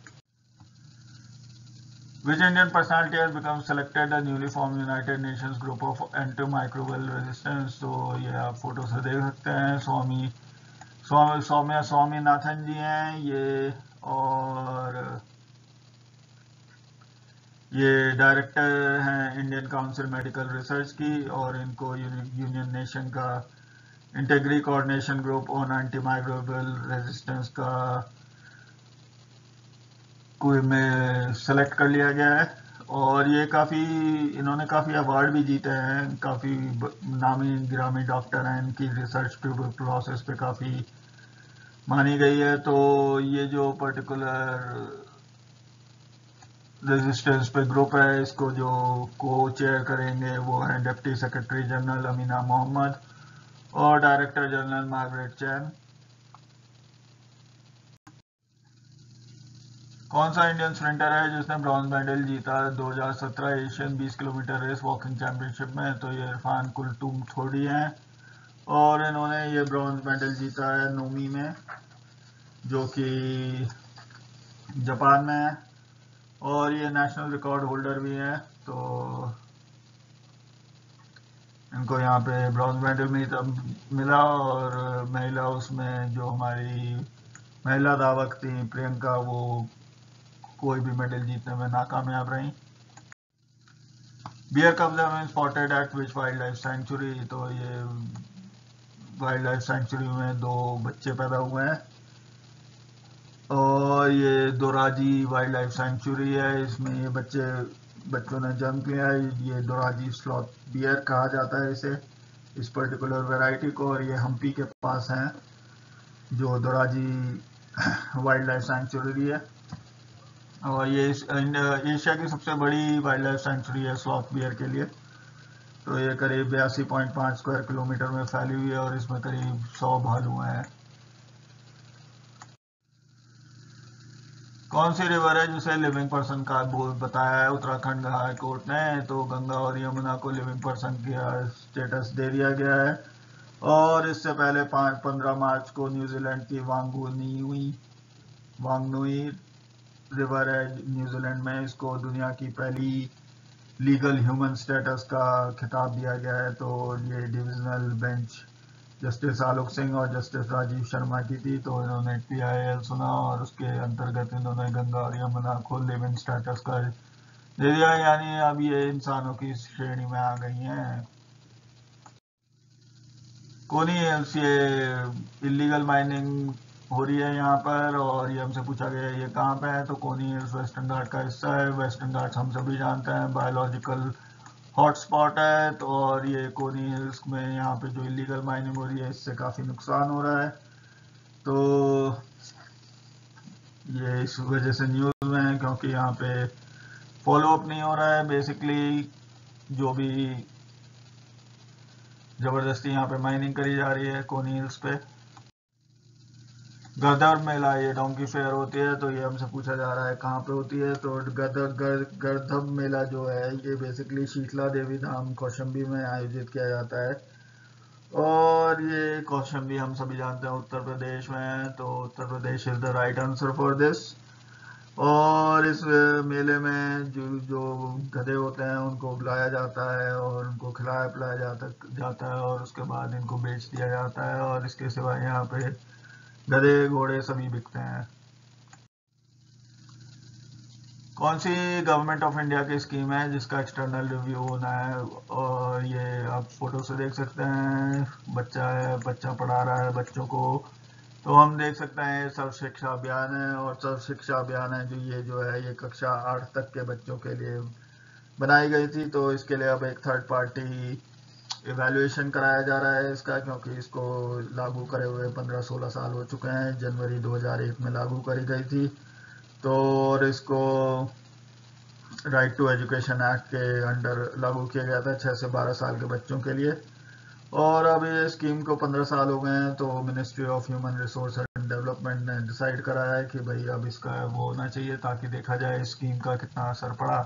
Which Indian personality has become selected the newly formed United Nations Group of Antimicrobial Resistance? तो ये आप फोटो से देख सकते हैं। स्वामी स्वामी सौम्या स्वामीनाथन जी हैं ये, और ये डायरेक्टर हैं इंडियन काउंसिल मेडिकल रिसर्च की, और इनको यूनियन नेशन का इंटेग्री coordination group on antimicrobial resistance का कोई में सेलेक्ट कर लिया गया है। और ये काफ़ी इन्होंने काफ़ी अवार्ड भी जीते हैं, काफ़ी नामी गिरामी डॉक्टर हैं, इनकी रिसर्च के प्रोसेस पे काफ़ी मानी गई है। तो ये जो पर्टिकुलर रेजिस्टेंस पे ग्रुप है, इसको जो को चेयर करेंगे वो हैं deputy secretary general Amina Mohammed और डायरेक्टर जनरल मार्गरेट चैन। कौन सा इंडियन स्प्रिंटर है जिसने ब्रॉन्ज मेडल जीता दो हज़ार सत्रह एशियन बीस किलोमीटर रेस वॉकिंग चैंपियनशिप में? तो ये इरफान कुलथुम थोड़ी हैं, और इन्होंने ये ब्रॉन्ज मेडल जीता है नोमी में, जो कि जापान में है, और ये नेशनल रिकॉर्ड होल्डर भी हैं। तो इनको यहाँ पे ब्रॉन्ज मेडल मिला। और महिला उसमें जो हमारी महिला धावक थी प्रियंका, वो कोई भी मेडल जीतने में नाकामयाब रही। बियर कब्जा में spotted at which wildlife sanctuary? तो ये वाइल्ड लाइफ सेंचुरी में दो बच्चे पैदा हुए हैं, और ये दोराजी वाइल्ड लाइफ सेंचुरी है। इसमें ये बच्चे बच्चों ने जन्म लिया है। ये दोराजी स्लॉथ बियर कहा जाता है इसे, इस पर्टिकुलर वैरायटी को, और ये हम्पी के पास हैं जो दोराजी वाइल्ड लाइफ सेंचुरी है। और ये एशिया की सबसे बड़ी वाइल्ड लाइफ सेंचुरी है स्लॉथ बियर के लिए। तो ये करीब बयासी पॉइंट पाँच स्क्वायर किलोमीटर में फैली हुई है, और इसमें करीब सौ भालू हैं। कौन सी रिवर है जिसे लिविंग पर्सन का बोल बताया है उत्तराखंड हाई कोर्ट ने? तो गंगा और यमुना को लिविंग पर्सन का स्टेटस दे दिया गया है। और इससे पहले पाँच पंद्रह मार्च को न्यूजीलैंड की वांगुई वांगनुई रिवर है न्यूजीलैंड में, इसको दुनिया की पहली लीगल ह्यूमन स्टेटस का खिताब दिया गया है। तो ये divisional bench justice Alok Singh और जस्टिस राजीव शर्मा की थी। तो इन्होंने टी आई एल सुना और उसके अंतर्गत इन्होंने गंगा और यमुना को लिविंग स्टेटस का दे दिया, यानी अब ये इंसानों की श्रेणी में आ गई हैं। कोनी हिल्स, ये इलीगल माइनिंग हो रही है यहाँ पर, और ये हमसे पूछा गया ये कहाँ पे है? तो कोनी हिल्स वेस्टर्न घाट का हिस्सा है। वेस्टर्न घाट हम सभी जानते हैं बायोलॉजिकल हॉटस्पॉट है। तो और ये कोनी हिल्स में यहाँ पे जो इलीगल माइनिंग हो रही है, इससे काफ़ी नुकसान हो रहा है। तो ये इस वजह से न्यूज़ में है, क्योंकि यहाँ पे फॉलो अप नहीं हो रहा है। बेसिकली जो भी ज़बरदस्ती यहाँ पे माइनिंग करी जा रही है कोनी हिल्स पे। गदर मेला, ये डोंकी फेयर होती है, तो ये हमसे पूछा जा रहा है कहाँ पे होती है? तो गदर गर, गर्धब मेला जो है ये बेसिकली शीतला देवी धाम कौशंबी में आयोजित किया जाता है। और ये कौशंबी हम सभी जानते हैं उत्तर प्रदेश में है। तो Uttar Pradesh is the right answer for this. और इस मेले में जो जो गधे होते हैं उनको बुलाया जाता है और उनको खिलाया पिलाया जाता जाता है, और उसके बाद इनको बेच दिया जाता है। और इसके सिवा यहाँ पे गधे घोड़े सभी बिकते हैं। कौन सी गवर्नमेंट ऑफ इंडिया की स्कीम है जिसका एक्सटर्नल रिव्यू होना है? और ये आप फोटो से देख सकते हैं, बच्चा है, बच्चा पढ़ा रहा है बच्चों को। तो हम देख सकते हैं सर्व शिक्षा अभियान है, और सर्व शिक्षा अभियान है जो ये जो है ये कक्षा आठ तक के बच्चों के लिए बनाई गई थी। तो इसके लिए अब एक थर्ड पार्टी इवैल्यूएशन कराया जा रहा है इसका, क्योंकि इसको लागू करे हुए पंद्रह सोलह साल हो चुके हैं। जनवरी दो हज़ार एक में लागू करी गई थी। तो और इसको राइट टू एजुकेशन एक्ट के अंडर लागू किया गया था छः से बारह साल के बच्चों के लिए। और अब ये स्कीम को पंद्रह साल हो गए हैं, तो ministry of human resource and development ने डिसाइड कराया है कि भाई अब इसका वो होना चाहिए, ताकि देखा जाए स्कीम का कितना असर पड़ा।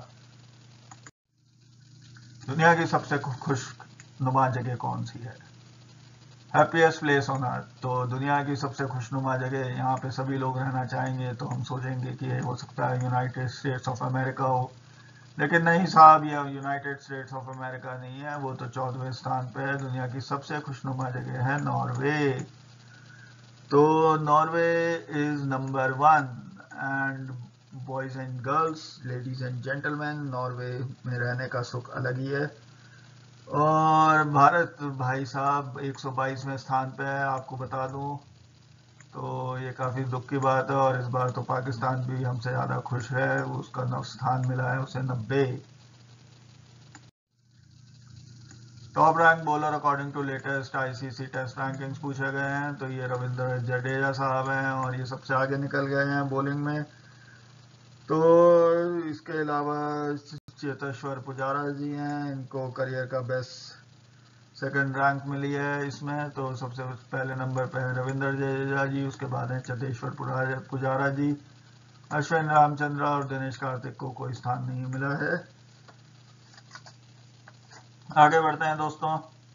दुनिया की सबसे खुशनुमा जगह कौन सी है? Happiest place on earth. तो दुनिया की सबसे खुशनुमा जगह, यहाँ पे सभी लोग रहना चाहेंगे, तो हम सोचेंगे कि ये हो सकता है यूनाइटेड स्टेट्स ऑफ अमेरिका हो, लेकिन नहीं साहब, ये यूनाइटेड स्टेट्स ऑफ अमेरिका नहीं है, वो तो चौदहवें स्थान पे है। दुनिया की सबसे खुशनुमा जगह है नॉर्वे। तो Norway is number one. And boys and girls, ladies and gentleman, Norway में रहने का सुख अलग ही है। और भारत भाई साहब एक सौ बाईसवें स्थान पे है, आपको बता दूं। तो ये काफ़ी दुख की बात है। और इस बार तो पाकिस्तान भी हमसे ज़्यादा खुश है, उसका नौ स्थान मिला है उसे नब्बे। Top rank bowler according to latest ICC test rankings पूछे गए हैं, तो ये रविंद्र जडेजा साहब हैं और ये सबसे आगे निकल गए हैं बॉलिंग में। तो इसके अलावा चेतेश्वर पुजारा जी हैं, इनको करियर का बेस्ट सेकंड रैंक मिली है इसमें। तो सबसे पहले नंबर पे है रविंद्र जडेजा जी, उसके बाद है चेतेश्वर पुजारा जी। अश्विन रामचंद्र और दिनेश कार्तिक को कोई स्थान नहीं मिला है। आगे बढ़ते हैं दोस्तों।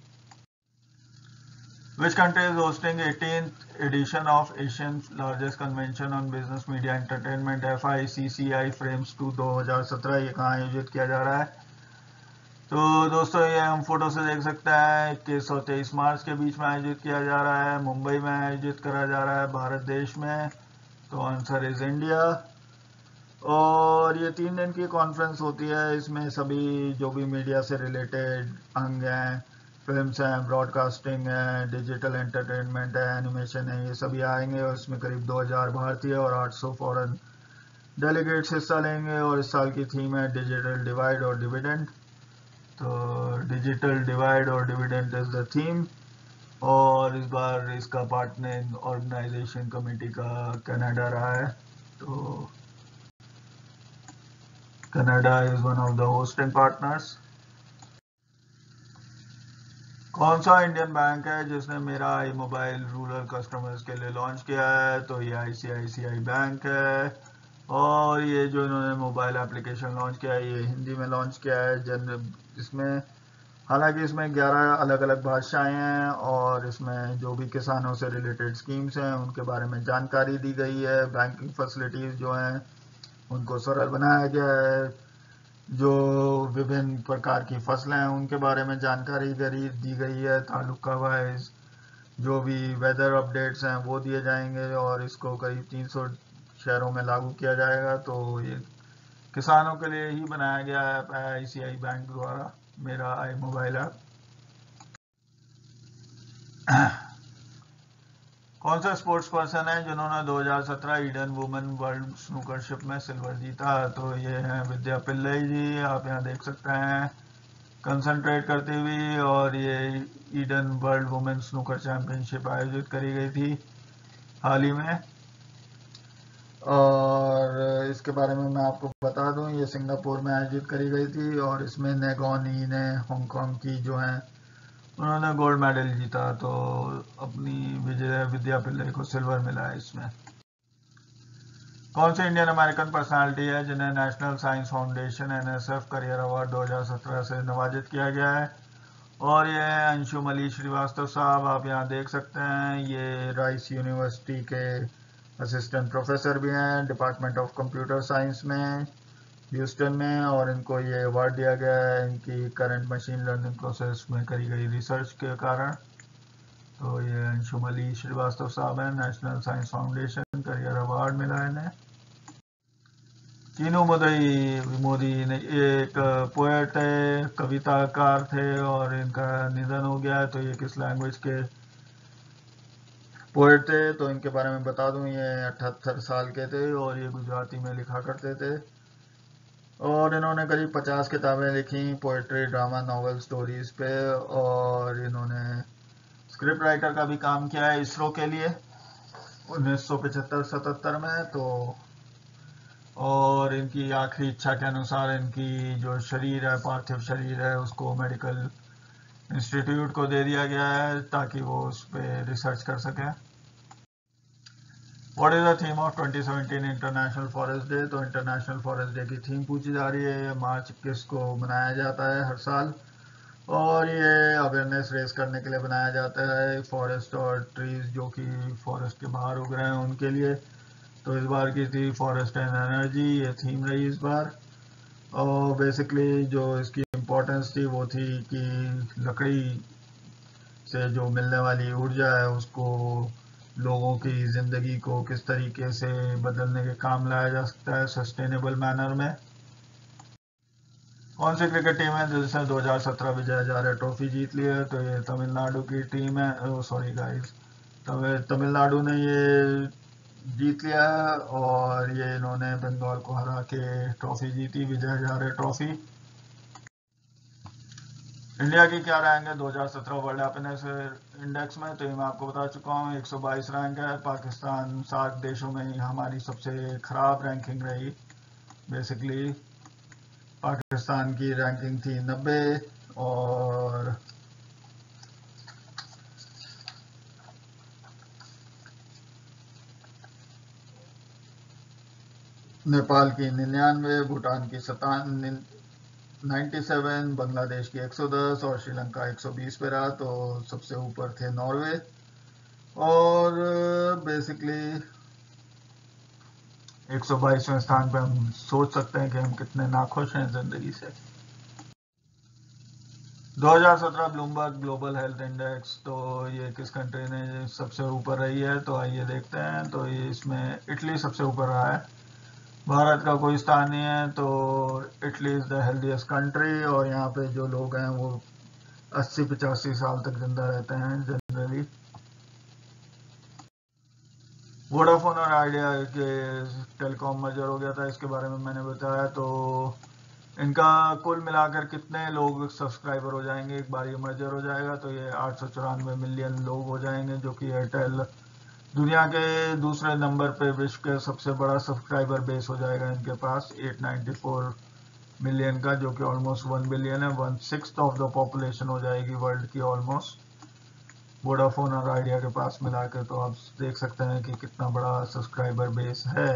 Which country is hosting eighteenth edition of Asian's largest convention on business media entertainment F I C C I Frames two दो हज़ार सत्रह? ये कहाँ आयोजित किया जा रहा है? तो दोस्तों ये हम फोटो से देख सकते हैं, इक्कीस और तेईस मार्च के बीच में आयोजित किया जा रहा है, मुंबई में आयोजित करा जा रहा है, भारत देश में। तो आंसर इज इंडिया। और ये तीन दिन की कॉन्फ्रेंस होती है, इसमें सभी जो भी मीडिया से रिलेटेड अंग हैं, फिल्म्स हैं, ब्रॉडकास्टिंग है, डिजिटल एंटरटेनमेंट है, एनिमेशन है, ये सभी आएंगे। और इसमें करीब दो हज़ार भारतीय और आठ सौ फॉरेन डेलीगेट्स हिस्सा लेंगे। और इस साल की थीम है डिजिटल डिवाइड और डिविडेंड। तो डिजिटल डिवाइड और डिविडेंड इज द थीम। और इस बार इसका पार्टनर ऑर्गेनाइजेशन कमेटी का कनाडा रहा है। तो Canada is one of the hosting partners. कौन सा इंडियन बैंक है जिसने मेरा आई मोबाइल रूरल कस्टमर्स के लिए लॉन्च किया है? तो ये आईसीआईसीआई बैंक है। और ये जो इन्होंने मोबाइल एप्लीकेशन लॉन्च किया है, ये हिंदी में लॉन्च किया है। जन इसमें हालांकि इसमें ग्यारह अलग अलग भाषाएं हैं, और इसमें जो भी किसानों से रिलेटेड स्कीम्स हैं उनके बारे में जानकारी दी गई है। बैंकिंग फैसिलिटीज़ जो हैं उनको सरल बनाया गया है। जो विभिन्न प्रकार की फसलें हैं उनके बारे में जानकारी दी गई है। तालुका वाइज जो भी वेदर अपडेट्स हैं वो दिए जाएंगे। और इसको करीब तीन सौ शहरों में लागू किया जाएगा। तो ये किसानों के लिए ही बनाया गया ऐप है आईसीआई बैंक द्वारा, मेरा आई मोबाइल ऐप। कौन सा स्पोर्ट्स पर्सन है जिन्होंने दो हज़ार सत्रह ईडन वुमेन वर्ल्ड स्नूकरशिप में सिल्वर जीता? तो ये हैं विद्या पिल्लई जी, आप यहाँ देख सकते हैं कंसंट्रेट करती हुई। और ये Eden world women snooker championship आयोजित करी गई थी हाल ही में। और इसके बारे में मैं आपको बता दूं, ये सिंगापुर में आयोजित करी गई थी। और इसमें नेगोनी ने हांगकांग की जो हैं उन्होंने गोल्ड मेडल जीता। तो अपनी विजय विद्या पिल्लई को सिल्वर मिला है इसमें। कौन सी इंडियन अमेरिकन पर्सनालिटी है जिन्हें national science foundation NSF career award दो हज़ार सत्रह से नवाजित किया गया है? और ये है अंशुमली श्रीवास्तव साहब, आप यहाँ देख सकते हैं। ये राइस यूनिवर्सिटी के असिस्टेंट प्रोफेसर भी हैं डिपार्टमेंट ऑफ कंप्यूटर साइंस में ह्यूस्टन में। और इनको ये अवार्ड दिया गया है इनकी करंट मशीन लर्निंग प्रोसेस में करी गई रिसर्च के कारण। तो ये अंशुमली श्रीवास्तव साहब हैं, national science foundation career award मिला है इन्हें। तीनों मोदी मोदी ने एक पोएट है, कविताकार थे और इनका निधन हो गया है। तो ये किस लैंग्वेज के पोएट थे? तो इनके बारे में बता दूं, ये अठहत्तर साल के थे और ये गुजराती में लिखा करते थे। और इन्होंने करीब पचास किताबें लिखी पोएट्री, ड्रामा, नॉवल, स्टोरीज पे। और इन्होंने स्क्रिप्ट राइटर का भी काम किया है इसरो के लिए उन्नीस सौ पचहत्तर सतहत्तर में। तो और इनकी आखिरी इच्छा के अनुसार इनकी जो शरीर है, पार्थिव शरीर है, उसको मेडिकल इंस्टीट्यूट को दे दिया गया है ताकि वो उस पर रिसर्च कर सके। What is the theme of twenty seventeen international forest day? तो इंटरनेशनल फॉरेस्ट डे की थीम पूछी जा रही है। ये मार्च इक्कीस को मनाया जाता है हर साल और ये अवेयरनेस रेस करने के लिए बनाया जाता है फॉरेस्ट और ट्रीज जो कि फॉरेस्ट के बाहर उग रहे हैं उनके लिए। तो इस बार की थी फॉरेस्ट एंड एनर्जी, ये थीम रही इस बार। और बेसिकली जो इसकी इम्पोर्टेंस थी वो थी कि लकड़ी से जो मिलने वाली ऊर्जा है उसको लोगों की ज़िंदगी को किस तरीके से बदलने के काम लाया जा सकता है सस्टेनेबल मैनर में। कौन सी क्रिकेट टीम है जिसने दो हज़ार सत्रह विजय हजारे ट्रॉफी जीत ली है? तो ये तमिलनाडु की टीम है। सॉरी गाइस, तमिलनाडु ने ये जीत लिया है और ये इन्होंने बंगाल को हरा के ट्रॉफी जीती, विजय हजारे ट्रॉफी। इंडिया की क्या रैंक है दो हज़ार सत्रह वर्ल्ड हैप्पीनेस इंडेक्स में? तो ये मैं आपको बता चुका हूँ, एक सौ बाईस रैंक है। पाकिस्तान सार्क देशों में ही हमारी सबसे खराब रैंकिंग रही। बेसिकली पाकिस्तान की रैंकिंग थी नब्बे और नेपाल की निन्यानवे, भूटान की सतान सत्तानवे, बांग्लादेश की एक सौ दस और श्रीलंका एक सौ बीस पे रहा। तो सबसे ऊपर थे नॉर्वे। और बेसिकली एक सौ बाईसवें स्थान पे हम सोच सकते हैं कि हम कितने नाखुश हैं जिंदगी से। दो हज़ार सत्रह ब्लूमबर्ग ग्लोबल हेल्थ इंडेक्स, तो ये किस कंट्री ने सबसे ऊपर रही है? तो आइए देखते हैं। तो ये इसमें इटली सबसे ऊपर रहा है, भारत का कोई स्थान नहीं है। तो Italy is the healthiest country और यहाँ पे जो लोग हैं वो अस्सी पचासी साल तक जिंदा रहते हैं जनरली। वोडाफोन और आइडिया के टेलीकॉम मर्जर हो गया था, इसके बारे में मैंने बताया। तो इनका कुल मिलाकर कितने लोग सब्सक्राइबर हो जाएंगे एक बार ये मर्जर हो जाएगा? तो ये आठ सौ चौरानवे मिलियन लोग हो जाएंगे, जो कि एयरटेल दुनिया के दूसरे नंबर पे विश्व के सबसे बड़ा सब्सक्राइबर बेस हो जाएगा इनके पास आठ सौ चौरानवे मिलियन का, जो कि ऑलमोस्ट वन बिलियन है। One six of the population हो जाएगी वर्ल्ड की ऑलमोस्ट वोडाफोन और आइडिया के पास मिलाकर। तो आप देख सकते हैं कि कितना बड़ा सब्सक्राइबर बेस है।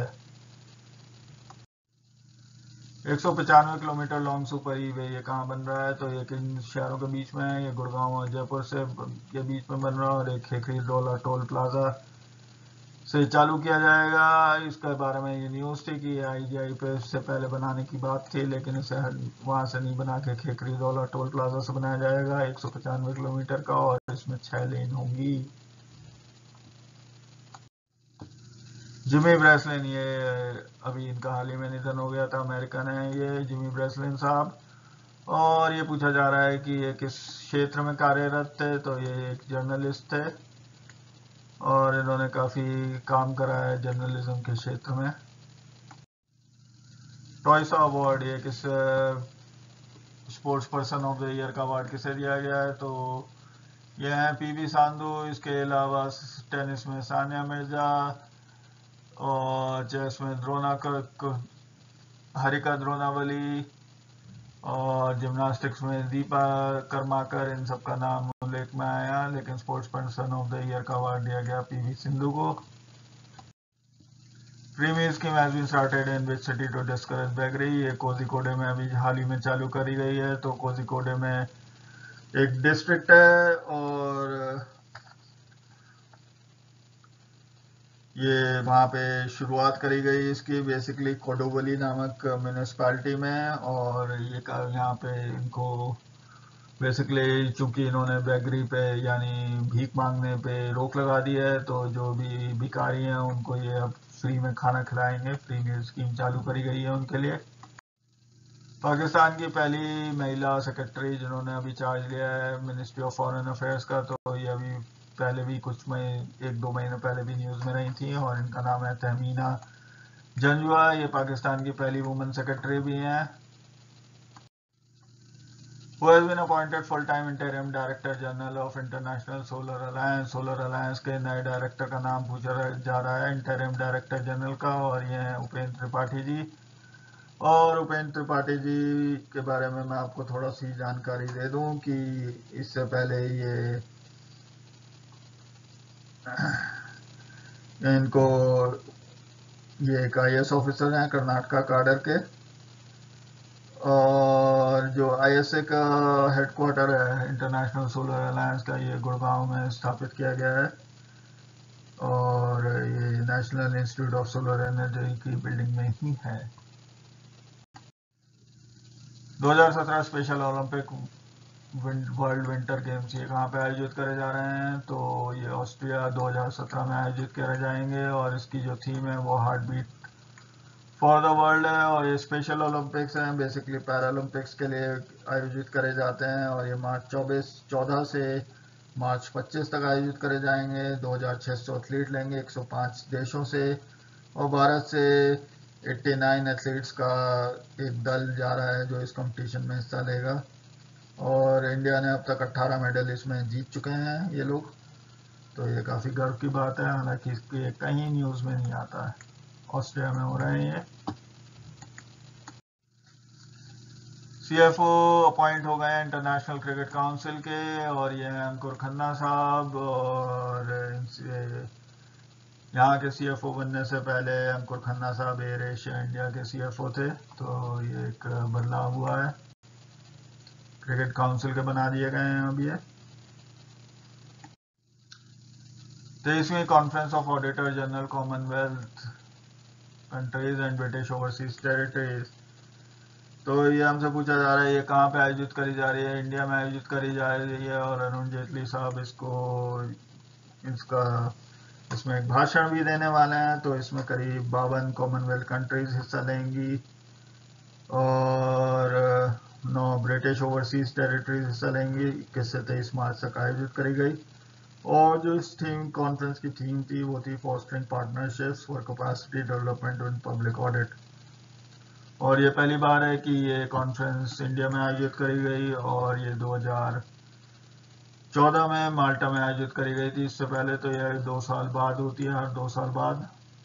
एक सौ पचानवे kilometre long super e way ये कहाँ बन रहा है? तो ये किन शहरों के बीच में है? ये गुड़गांव और जयपुर से के बीच में बन रहा है और एक खेखरी डोला टोल प्लाजा से चालू किया जाएगा। इसके बारे में ये न्यूज़ थी कि आईजीआई पे इससे पहले बनाने की बात थी, लेकिन इसे वहां से नहीं बना के खेखरी डोला टोल प्लाजा से बनाया जाएगा एक सौ पचानवे किलोमीटर का और इसमें छह लेन होंगी। जिमी ब्रेसलिन, ये अभी इनका हाल ही में निधन हो गया था, अमेरिकन है ये जिमी ब्रेसलिन साहब। और ये पूछा जा रहा है कि ये किस क्षेत्र में कार्यरत थे? तो ये एक जर्नलिस्ट थे और इन्होंने काफ़ी काम करा है जर्नलिज्म के क्षेत्र में। टॉयसा अवार्ड, ये किस sports person of the year का अवार्ड किसे दिया गया है? तो ये है पीवी संधू। इसके अलावा टेनिस में सानिया मिर्जा और चेस में द्रोणा हरिका द्रोणावली और जिम्नास्टिक्स में दीपा कर्माकर, इन सब का नाम उल्लेख में आया। लेकिन sports person of the year का अवार्ड दिया गया पीवी सिंधु को। Premier scheme has been started in which city to discourage beggary, ये कोझिकोडे में अभी हाल ही में चालू करी गई है। तो कोझिकोडे में एक डिस्ट्रिक्ट है और ये वहाँ पे शुरुआत करी गई इसकी बेसिकली कोडोवली नामक म्यूनिसपैलिटी में। और ये यहाँ पे इनको बेसिकली चूंकि इन्होंने बेगरी पे यानी भीख मांगने पे रोक लगा दी है, तो जो भी भिखारी हैं उनको ये अब फ्री में खाना खिलाएंगे। फ्री मील स्कीम चालू करी गई है उनके लिए। पाकिस्तान की पहली महिला सेक्रेटरी जिन्होंने अभी चार्ज लिया है मिनिस्ट्री ऑफ फॉरेन अफेयर्स का, तो ये अभी पहले भी कुछ महीने एक दो महीने पहले भी न्यूज़ में रही थी और इनका नाम है तहमीना जंजुआ ये पाकिस्तान की पहली वुमेन सेक्रेटरी भी हैं। Who has been appointed full-time interim director general of International Solar Alliance। Solar alliance के नए डायरेक्टर का नाम पूछा जा रहा है इंटरिम डायरेक्टर जनरल का, और ये हैं उपेंद्र त्रिपाठी जी। और उपेंद्र त्रिपाठी जी के बारे में मैं आपको थोड़ा सी जानकारी दे दूं कि इससे पहले ये इनको ये एक आई ए एस ऑफिसर हैं कर्नाटका काडर के, और जो आई एस ए का हेडक्वार्टर है इंटरनेशनल सोलर अलायंस का, ये गुड़गांव में स्थापित किया गया है, और ये national institute of solar energy की बिल्डिंग में ही है। दो हज़ार सत्रह special olympic world winter games ये कहाँ पे आयोजित करे जा रहे हैं, तो ये ऑस्ट्रिया दो हज़ार सत्रह में आयोजित करे जाएंगे, और इसकी जो थीम है वो heart beat for the world है। और ये स्पेशल ओलंपिक्स हैं, बेसिकली पैरालंपिक्स के लिए आयोजित करे जाते हैं, और ये मार्च चौबीस चौदह से मार्च पच्चीस तक आयोजित करे जाएंगे। दो हज़ार छह सौ एथलीट लेंगे एक सौ पाँच देशों से, और भारत से नवासी एथलीट्स का एक दल जा रहा है जो इस कंपटीशन में हिस्सा लेगा, और इंडिया ने अब तक अट्ठारह मेडल इसमें जीत चुके हैं ये लोग, तो ये काफ़ी गर्व की बात है। हालांकि इसके कहीं न्यूज़ में नहीं आता है, ऑस्ट्रिया में हो रहे हैं ये। सी एफ ओ अपॉइंट हो गए इंटरनेशनल क्रिकेट काउंसिल के, और ये हैं अंकुर खन्ना साहब, और इनसे यहाँ के सी एफ ओ बनने से पहले अंकुर खन्ना साहब एयर एशिया इंडिया के सी एफ ओ थे, तो ये एक बदलाव हुआ है, क्रिकेट काउंसिल के बना दिए गए हैं अब ये। तेईसवीं conference of auditor general commonwealth countries and British overseas territories, तो ये हमसे पूछा जा रहा है ये कहाँ पे आयोजित करी जा रही है, इंडिया में आयोजित करी जा रही है, और अरुण जेटली साहब इसको इसका इसमें एक भाषण भी देने वाले हैं, तो इसमें करीब बावन कॉमनवेल्थ कंट्रीज हिस्सा लेंगी, और नौ ब्रिटिश ओवरसीज टेरिटरीज हिस्सा लेंगी। इक्कीस से तेईस मार्च तक आयोजित करी गई, और जो इस थीम कॉन्फ्रेंस की थीम थी वो थी fostering partnerships for capacity development in public audit, और ये पहली बार है कि ये कॉन्फ्रेंस इंडिया में आयोजित करी गई, और ये दो हज़ार चौदह में माल्टा में आयोजित करी गई थी। इससे पहले तो ये दो साल बाद होती है, हर दो साल बाद।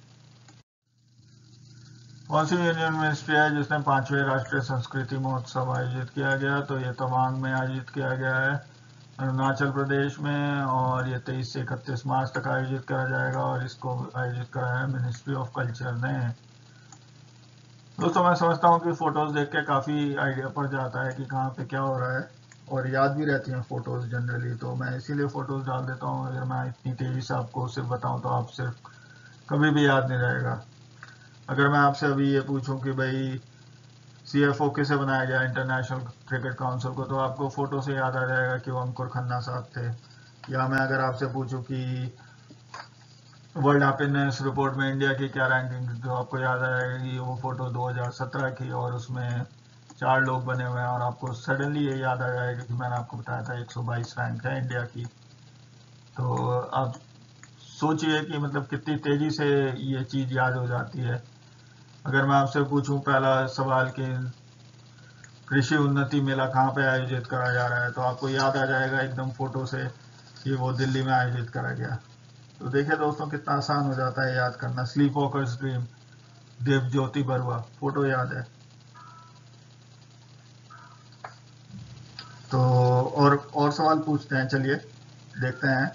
कौन सी यूनियन मिनिस्ट्री है जिसने पांचवें राष्ट्रीय संस्कृति महोत्सव आयोजित किया गया, तो ये तवांग में आयोजित किया गया है अरुणाचल प्रदेश में, और ये तेईस से इकतीस मार्च तक आयोजित करा जाएगा, और इसको आयोजित कराया है मिनिस्ट्री ऑफ कल्चर ने। दोस्तों मैं समझता हूँ कि फोटोज देख के काफ़ी आइडिया पड़ जाता है कि कहाँ पे क्या हो रहा है, और याद भी रहती हैं फ़ोटोज़ जनरली, तो मैं इसीलिए फ़ोटोज़ डाल देता हूँ। अगर मैं इतनी तेज़ी से आपको सिर्फ बताऊँ तो आप सिर्फ कभी भी याद नहीं रहेगा। अगर मैं आपसे अभी ये पूछूं कि भाई सी एफ ओ किसे बनाया गया इंटरनेशनल क्रिकेट काउंसिल को, तो आपको फ़ोटो से याद आ जाएगा कि वो अंकुर खन्ना साहब थे। या मैं अगर आपसे पूछूं कि वर्ल्ड हैप्पीनेस रिपोर्ट में इंडिया की क्या रैंकिंग, तो आपको याद आएगा कि वो फ़ोटो दो हज़ार सत्रह की, और उसमें चार लोग बने हुए हैं, और आपको सडनली ये याद आ जाएगा कि मैंने आपको बताया था एक सौ बाईस रैंक है इंडिया की। तो आप सोचिए कि मतलब कितनी तेज़ी से ये चीज़ याद हो जाती है। अगर मैं आपसे पूछूं पहला सवाल कि कृषि उन्नति मेला कहाँ पे आयोजित करा जा रहा है, तो आपको याद आ जाएगा एकदम फ़ोटो से कि वो दिल्ली में आयोजित करा गया। तो देखिए दोस्तों कितना आसान हो जाता है याद करना। Sleep walkers dream, Dev Jyoti Baruah, photo याद है। तो और और सवाल पूछते हैं, चलिए देखते हैं।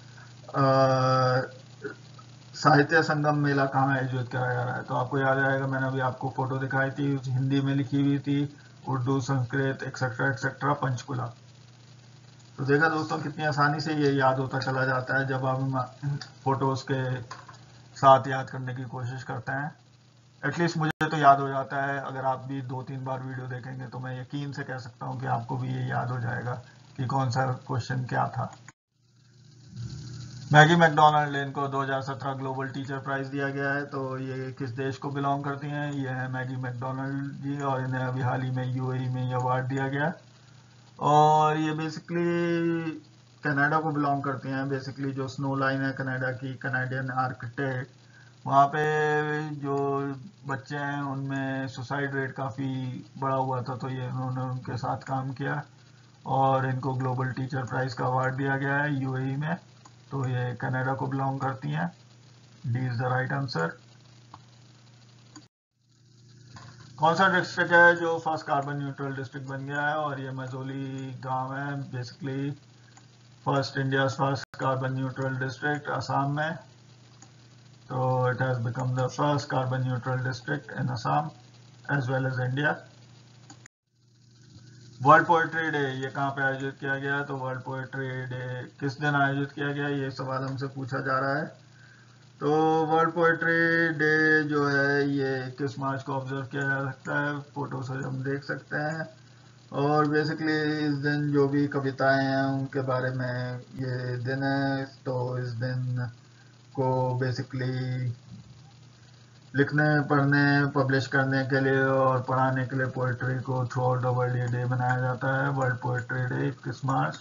साहित्य संगम मेला कहाँ आयोजित कराया जा रहा है, तो आपको याद आएगा मैंने अभी आपको फोटो दिखाई थी, हिंदी में लिखी हुई थी, उर्दू संस्कृत एक्सेट्रा एक्सेट्रा पंचकुला। तो देखा दोस्तों कितनी आसानी से ये याद होता चला जाता है जब हम फोटोज के साथ याद करने की कोशिश करते हैं। एटलीस्ट मुझे तो याद हो जाता है। अगर आप भी दो तीन बार वीडियो देखेंगे तो मैं यकीन से कह सकता हूँ कि आपको भी ये याद हो जाएगा कि कौन सा क्वेश्चन क्या था। मैगी मैकडोनाल्ड इनको दो हज़ार सत्रह ग्लोबल टीचर प्राइज दिया गया है। तो ये किस देश को बिलोंग करती हैं, ये है मैगी मैकडोनाल्ड जी, और इन्हें अभी हाल ही में यूएई में ये अवार्ड दिया गया। और ये बेसिकली कनाडा को बिलोंग करती हैं। बेसिकली जो स्नो लाइन है कनाडा की, कनाडियन आर्किटेक्ट वहाँ पे जो बच्चे हैं उनमें सुसाइड रेट काफ़ी बड़ा हुआ था, तो ये इन्होंने उनके साथ काम किया और इनको ग्लोबल टीचर प्राइज़ का अवार्ड दिया गया है यूएई में। तो ये कनाडा को बिलोंग करती हैं। D is the right answer. कौन सा डिस्ट्रिक्ट है जो फर्स्ट कार्बन न्यूट्रल डिस्ट्रिक्ट बन गया है? और ये मजोली गांव है, basically first India first carbon neutral district Assam में। तो it has become the first carbon neutral district in Assam as well as India. World poetry day ये कहाँ पे आयोजित किया गया? तो वर्ल्ड पोएट्री डे किस दिन आयोजित किया गया, ये सवाल हमसे पूछा जा रहा है। तो वर्ल्ड पोएट्री डे जो है ये इक्कीस मार्च को ऑब्जर्व किया जा सकता है, फोटो से हम देख सकते हैं। और बेसिकली इस दिन जो भी कविताएं हैं उनके बारे में ये दिन है। तो इस दिन को बेसिकली लिखने, पढ़ने, पब्लिश करने के लिए और पढ़ाने के लिए पोएट्री को थ्रू आउट द वर्ल्ड ये डे मनाया जाता है, वर्ल्ड पोएट्री डे इक्कीस मार्च।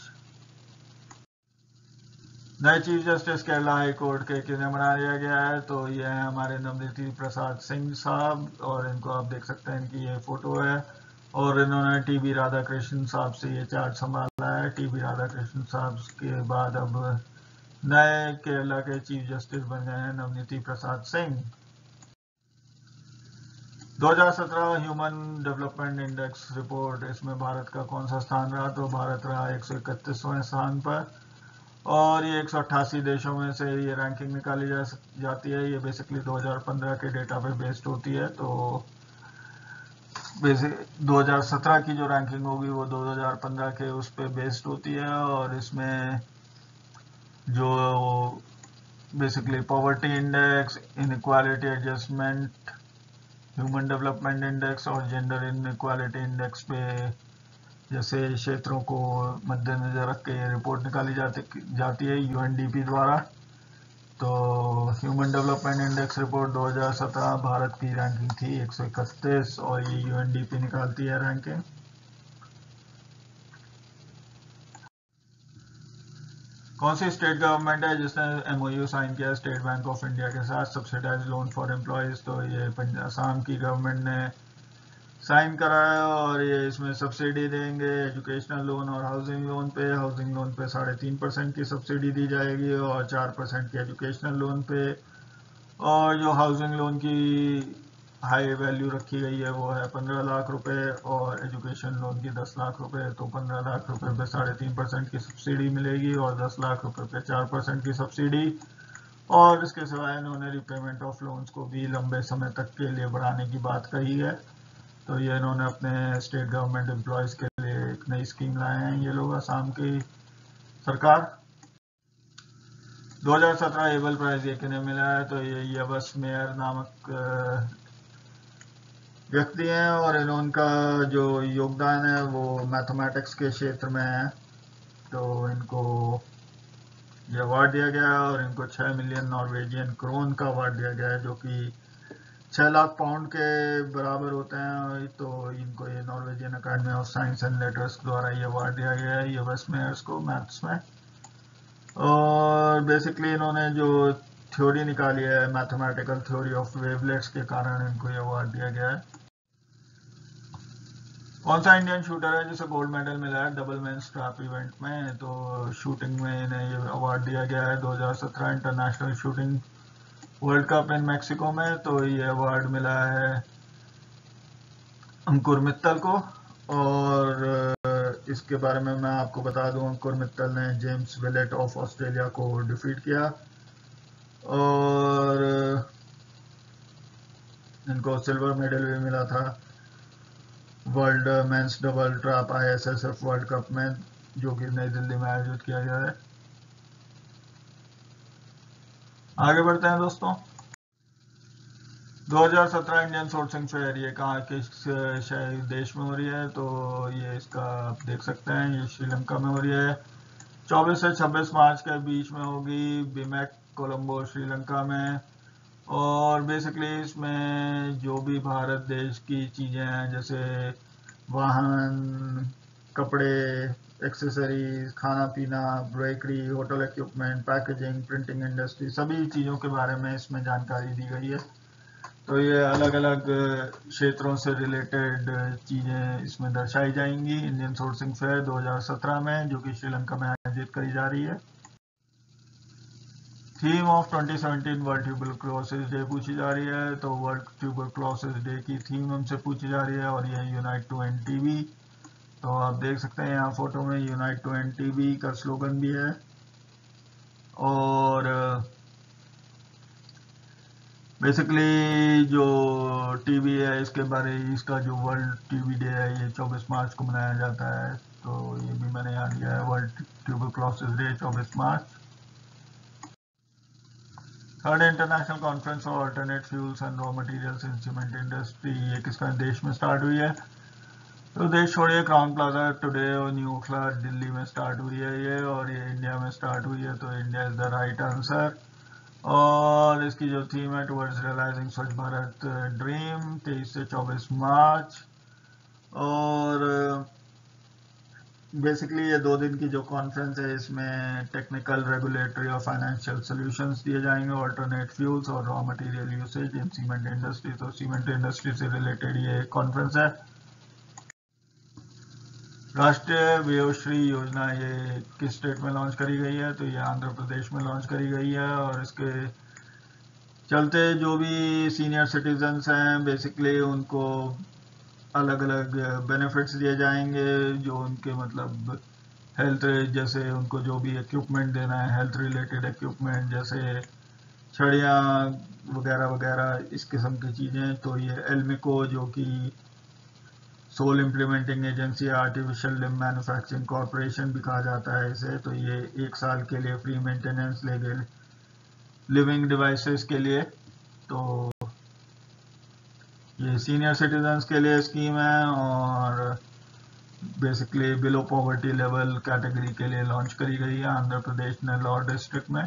नए chief justice Kerala high court के किन्हें बना दिया गया है? तो ये है हमारे नवनीति प्रसाद सिंह साहब, और इनको आप देख सकते हैं, इनकी ये फोटो है। और इन्होंने टीबी राधाकृष्णन साहब से ये चार्ज संभाला है। टीबी राधाकृष्णन साहब के बाद अब नए केरला के चीफ जस्टिस बन गए हैं नवनीति प्रसाद सिंह। दो हज़ार सत्रह ह्यूमन डेवलपमेंट इंडेक्स रिपोर्ट, इसमें भारत का कौन सा स्थान रहा? तो भारत रहा एक सौ इकतीसवें स्थान पर। और ये एक सौ अट्ठासी देशों में से ये रैंकिंग निकाली जा जाती है। ये बेसिकली दो हज़ार पंद्रह के डेटा पे बेस्ड होती है। तो बेसिक दो हज़ार सत्रह की जो रैंकिंग होगी वो दो हज़ार पंद्रह के उस पे बेस्ड होती है। और इसमें जो basically poverty index, inequality adjustment, human development index और जेंडर इनइक्वालिटी इंडेक्स पे जैसे क्षेत्रों को मद्देनजर रख के रिपोर्ट निकाली जाती जाती है यूएनडीपी द्वारा। तो ह्यूमन डेवलपमेंट इंडेक्स रिपोर्ट दो हज़ार सत्रह भारत की रैंकिंग थी एक सौ इकतीस, और ये यूएनडीपी निकालती है रैंकिंग। कौन सी स्टेट गवर्नमेंट है जिसने एमओयू साइन किया स्टेट बैंक ऑफ इंडिया के साथ सब्सिडाइज लोन फॉर एम्प्लॉयज? तो ये असम की गवर्नमेंट ने साइन कराया, और ये इसमें सब्सिडी देंगे एजुकेशनल लोन और हाउसिंग लोन पे। हाउसिंग लोन पे साढ़े तीन परसेंट की सब्सिडी दी जाएगी और चार परसेंट की एजुकेशनल लोन पे। और जो हाउसिंग लोन की हाई वैल्यू रखी गई है वो है पंद्रह लाख रुपए, और एजुकेशन लोन की दस लाख रुपए। तो पंद्रह लाख रुपए पे साढ़े तीन परसेंट की सब्सिडी मिलेगी और दस लाख रुपए पे चार परसेंट की सब्सिडी। और इसके सिवाय इन्होंने रिपेमेंट ऑफ लोन्स को भी लंबे समय तक के लिए बढ़ाने की बात कही है। तो ये इन्होंने अपने स्टेट गवर्नमेंट एम्प्लॉयज़ के लिए एक नई स्कीम लाए हैं ये लोग, असम की सरकार। दो हज़ार सत्रह एबल प्राइज ये किन्हें मिला है? तो ये यवस मेयर नामक व्यक्ति हैं, और इनका जो योगदान है वो मैथमेटिक्स के क्षेत्र में है। तो इनको ये अवार्ड दिया गया है, और इनको छः मिलियन नॉर्वेजियन क्रोन का अवार्ड दिया गया है, जो कि छः लाख पाउंड के बराबर होते हैं। तो इनको ये Norwegian Academy of Science and Letters द्वारा ये अवार्ड दिया गया है यूएस मेयर्स को मैथ्स में। और बेसिकली इन्होंने जो थ्योरी निकाली है मैथमेटिकल थ्योरी ऑफ वेवलेट्स के कारण इनको ये अवार्ड दिया गया है। कौन सा इंडियन शूटर है जिसे गोल्ड मेडल मिला है डबल मेंस ट्रैप इवेंट में? तो शूटिंग में इन्हें ये अवार्ड दिया गया है दो हज़ार सत्रह international shooting world cup in Mexico में। तो ये अवार्ड मिला है अंकुर मित्तल को। और इसके बारे में मैं आपको बता दूं, अंकुर मित्तल ने जेम्स विलेट ऑफ ऑस्ट्रेलिया को डिफीट किया, और इनको सिल्वर मेडल भी मिला था world men's double trap ISSF world cup में, जो कि नई दिल्ली में आयोजित किया गया है। आगे बढ़ते हैं दोस्तों। दो हज़ार सत्रह इंडियन सोर्सिंग फेयर ये कहाँ किस शहर देश में हो रही है? तो ये इसका आप देख सकते हैं, ये श्रीलंका में हो रही है। चौबीस से छब्बीस मार्च के बीच में होगी, बीमैक कोलंबो श्रीलंका में। और बेसिकली इसमें जो भी भारत देश की चीज़ें हैं जैसे वाहन, कपड़े, एक्सेसरीज, खाना पीना, bakery, hotel equipment, packaging, printing industry, सभी चीज़ों के बारे में इसमें जानकारी दी गई है। तो ये अलग अलग क्षेत्रों से रिलेटेड चीज़ें इसमें दर्शाई जाएंगी इंडियन सोर्सिंग फेयर दो हज़ार सत्रह में, जो कि श्रीलंका में आयोजित करी जा रही है। Theme of twenty seventeen world tuberculosis day पूछी जा रही है, तो वर्ल्ड ट्यूबरक्लोसिस डे की थीम हमसे पूछी जा रही है और ये यूनाइट टू एंड टीबी। तो आप देख सकते हैं यहाँ फोटो में यूनाइट टू एंड टीबी का स्लोगन भी है। और बेसिकली जो टीबी है इसके बारे इसका जो वर्ल्ड टीबी डे है ये चौबीस मार्च को मनाया जाता है। तो ये भी मैंने यहाँ लिया है, वर्ल्ड ट्यूबरक्लोसिस डे चौबीस मार्च। Third international conference for alternate fuels and raw materials in cement industry, ये किसका देश में स्टार्ट हुई है? तो देश छोड़िए, क्राउन प्लाजा टुडे और न्यू क्लास दिल्ली में स्टार्ट हुई है ये, और ये इंडिया में स्टार्ट हुई है, तो India is the right answer. और इसकी जो थीम है टुवर्ड्स रियलाइजिंग स्वच्छ भारत ड्रीम, तेईस से चौबीस मार्च। और बेसिकली ये दो दिन की जो कॉन्फ्रेंस है इसमें टेक्निकल, रेगुलेटरी और फाइनेंशियल सॉल्यूशंस दिए जाएंगे, अल्टरनेट फ्यूल्स और raw material usage in cement industry. तो सीमेंट इंडस्ट्री से रिलेटेड ये कॉन्फ्रेंस है। राष्ट्रीय वयोश्री योजना ये किस स्टेट में लॉन्च करी गई है? तो ये आंध्र प्रदेश में लॉन्च करी गई है, और इसके चलते जो भी सीनियर सिटीजन्स हैं बेसिकली उनको अलग अलग बेनिफिट्स दिए जाएंगे, जो उनके मतलब हेल्थ, जैसे उनको जो भी इक्विपमेंट देना है, हेल्थ रिलेटेड इक्विपमेंट जैसे छड़ियाँ वगैरह वगैरह इस किस्म की चीज़ें। तो ये एल्मिको जो कि sole implementing agency, artificial limb manufacturing corporation भी कहा जाता है इसे, तो ये एक साल के लिए फ्री मेंटेनेंस लेगे लिविंग डिवाइसेस के लिए। तो ये सीनियर सिटीजन्स के लिए स्कीम है, और basically below poverty level category के लिए लॉन्च करी गई है आंध्र प्रदेश नेल्लौर डिस्ट्रिक्ट में।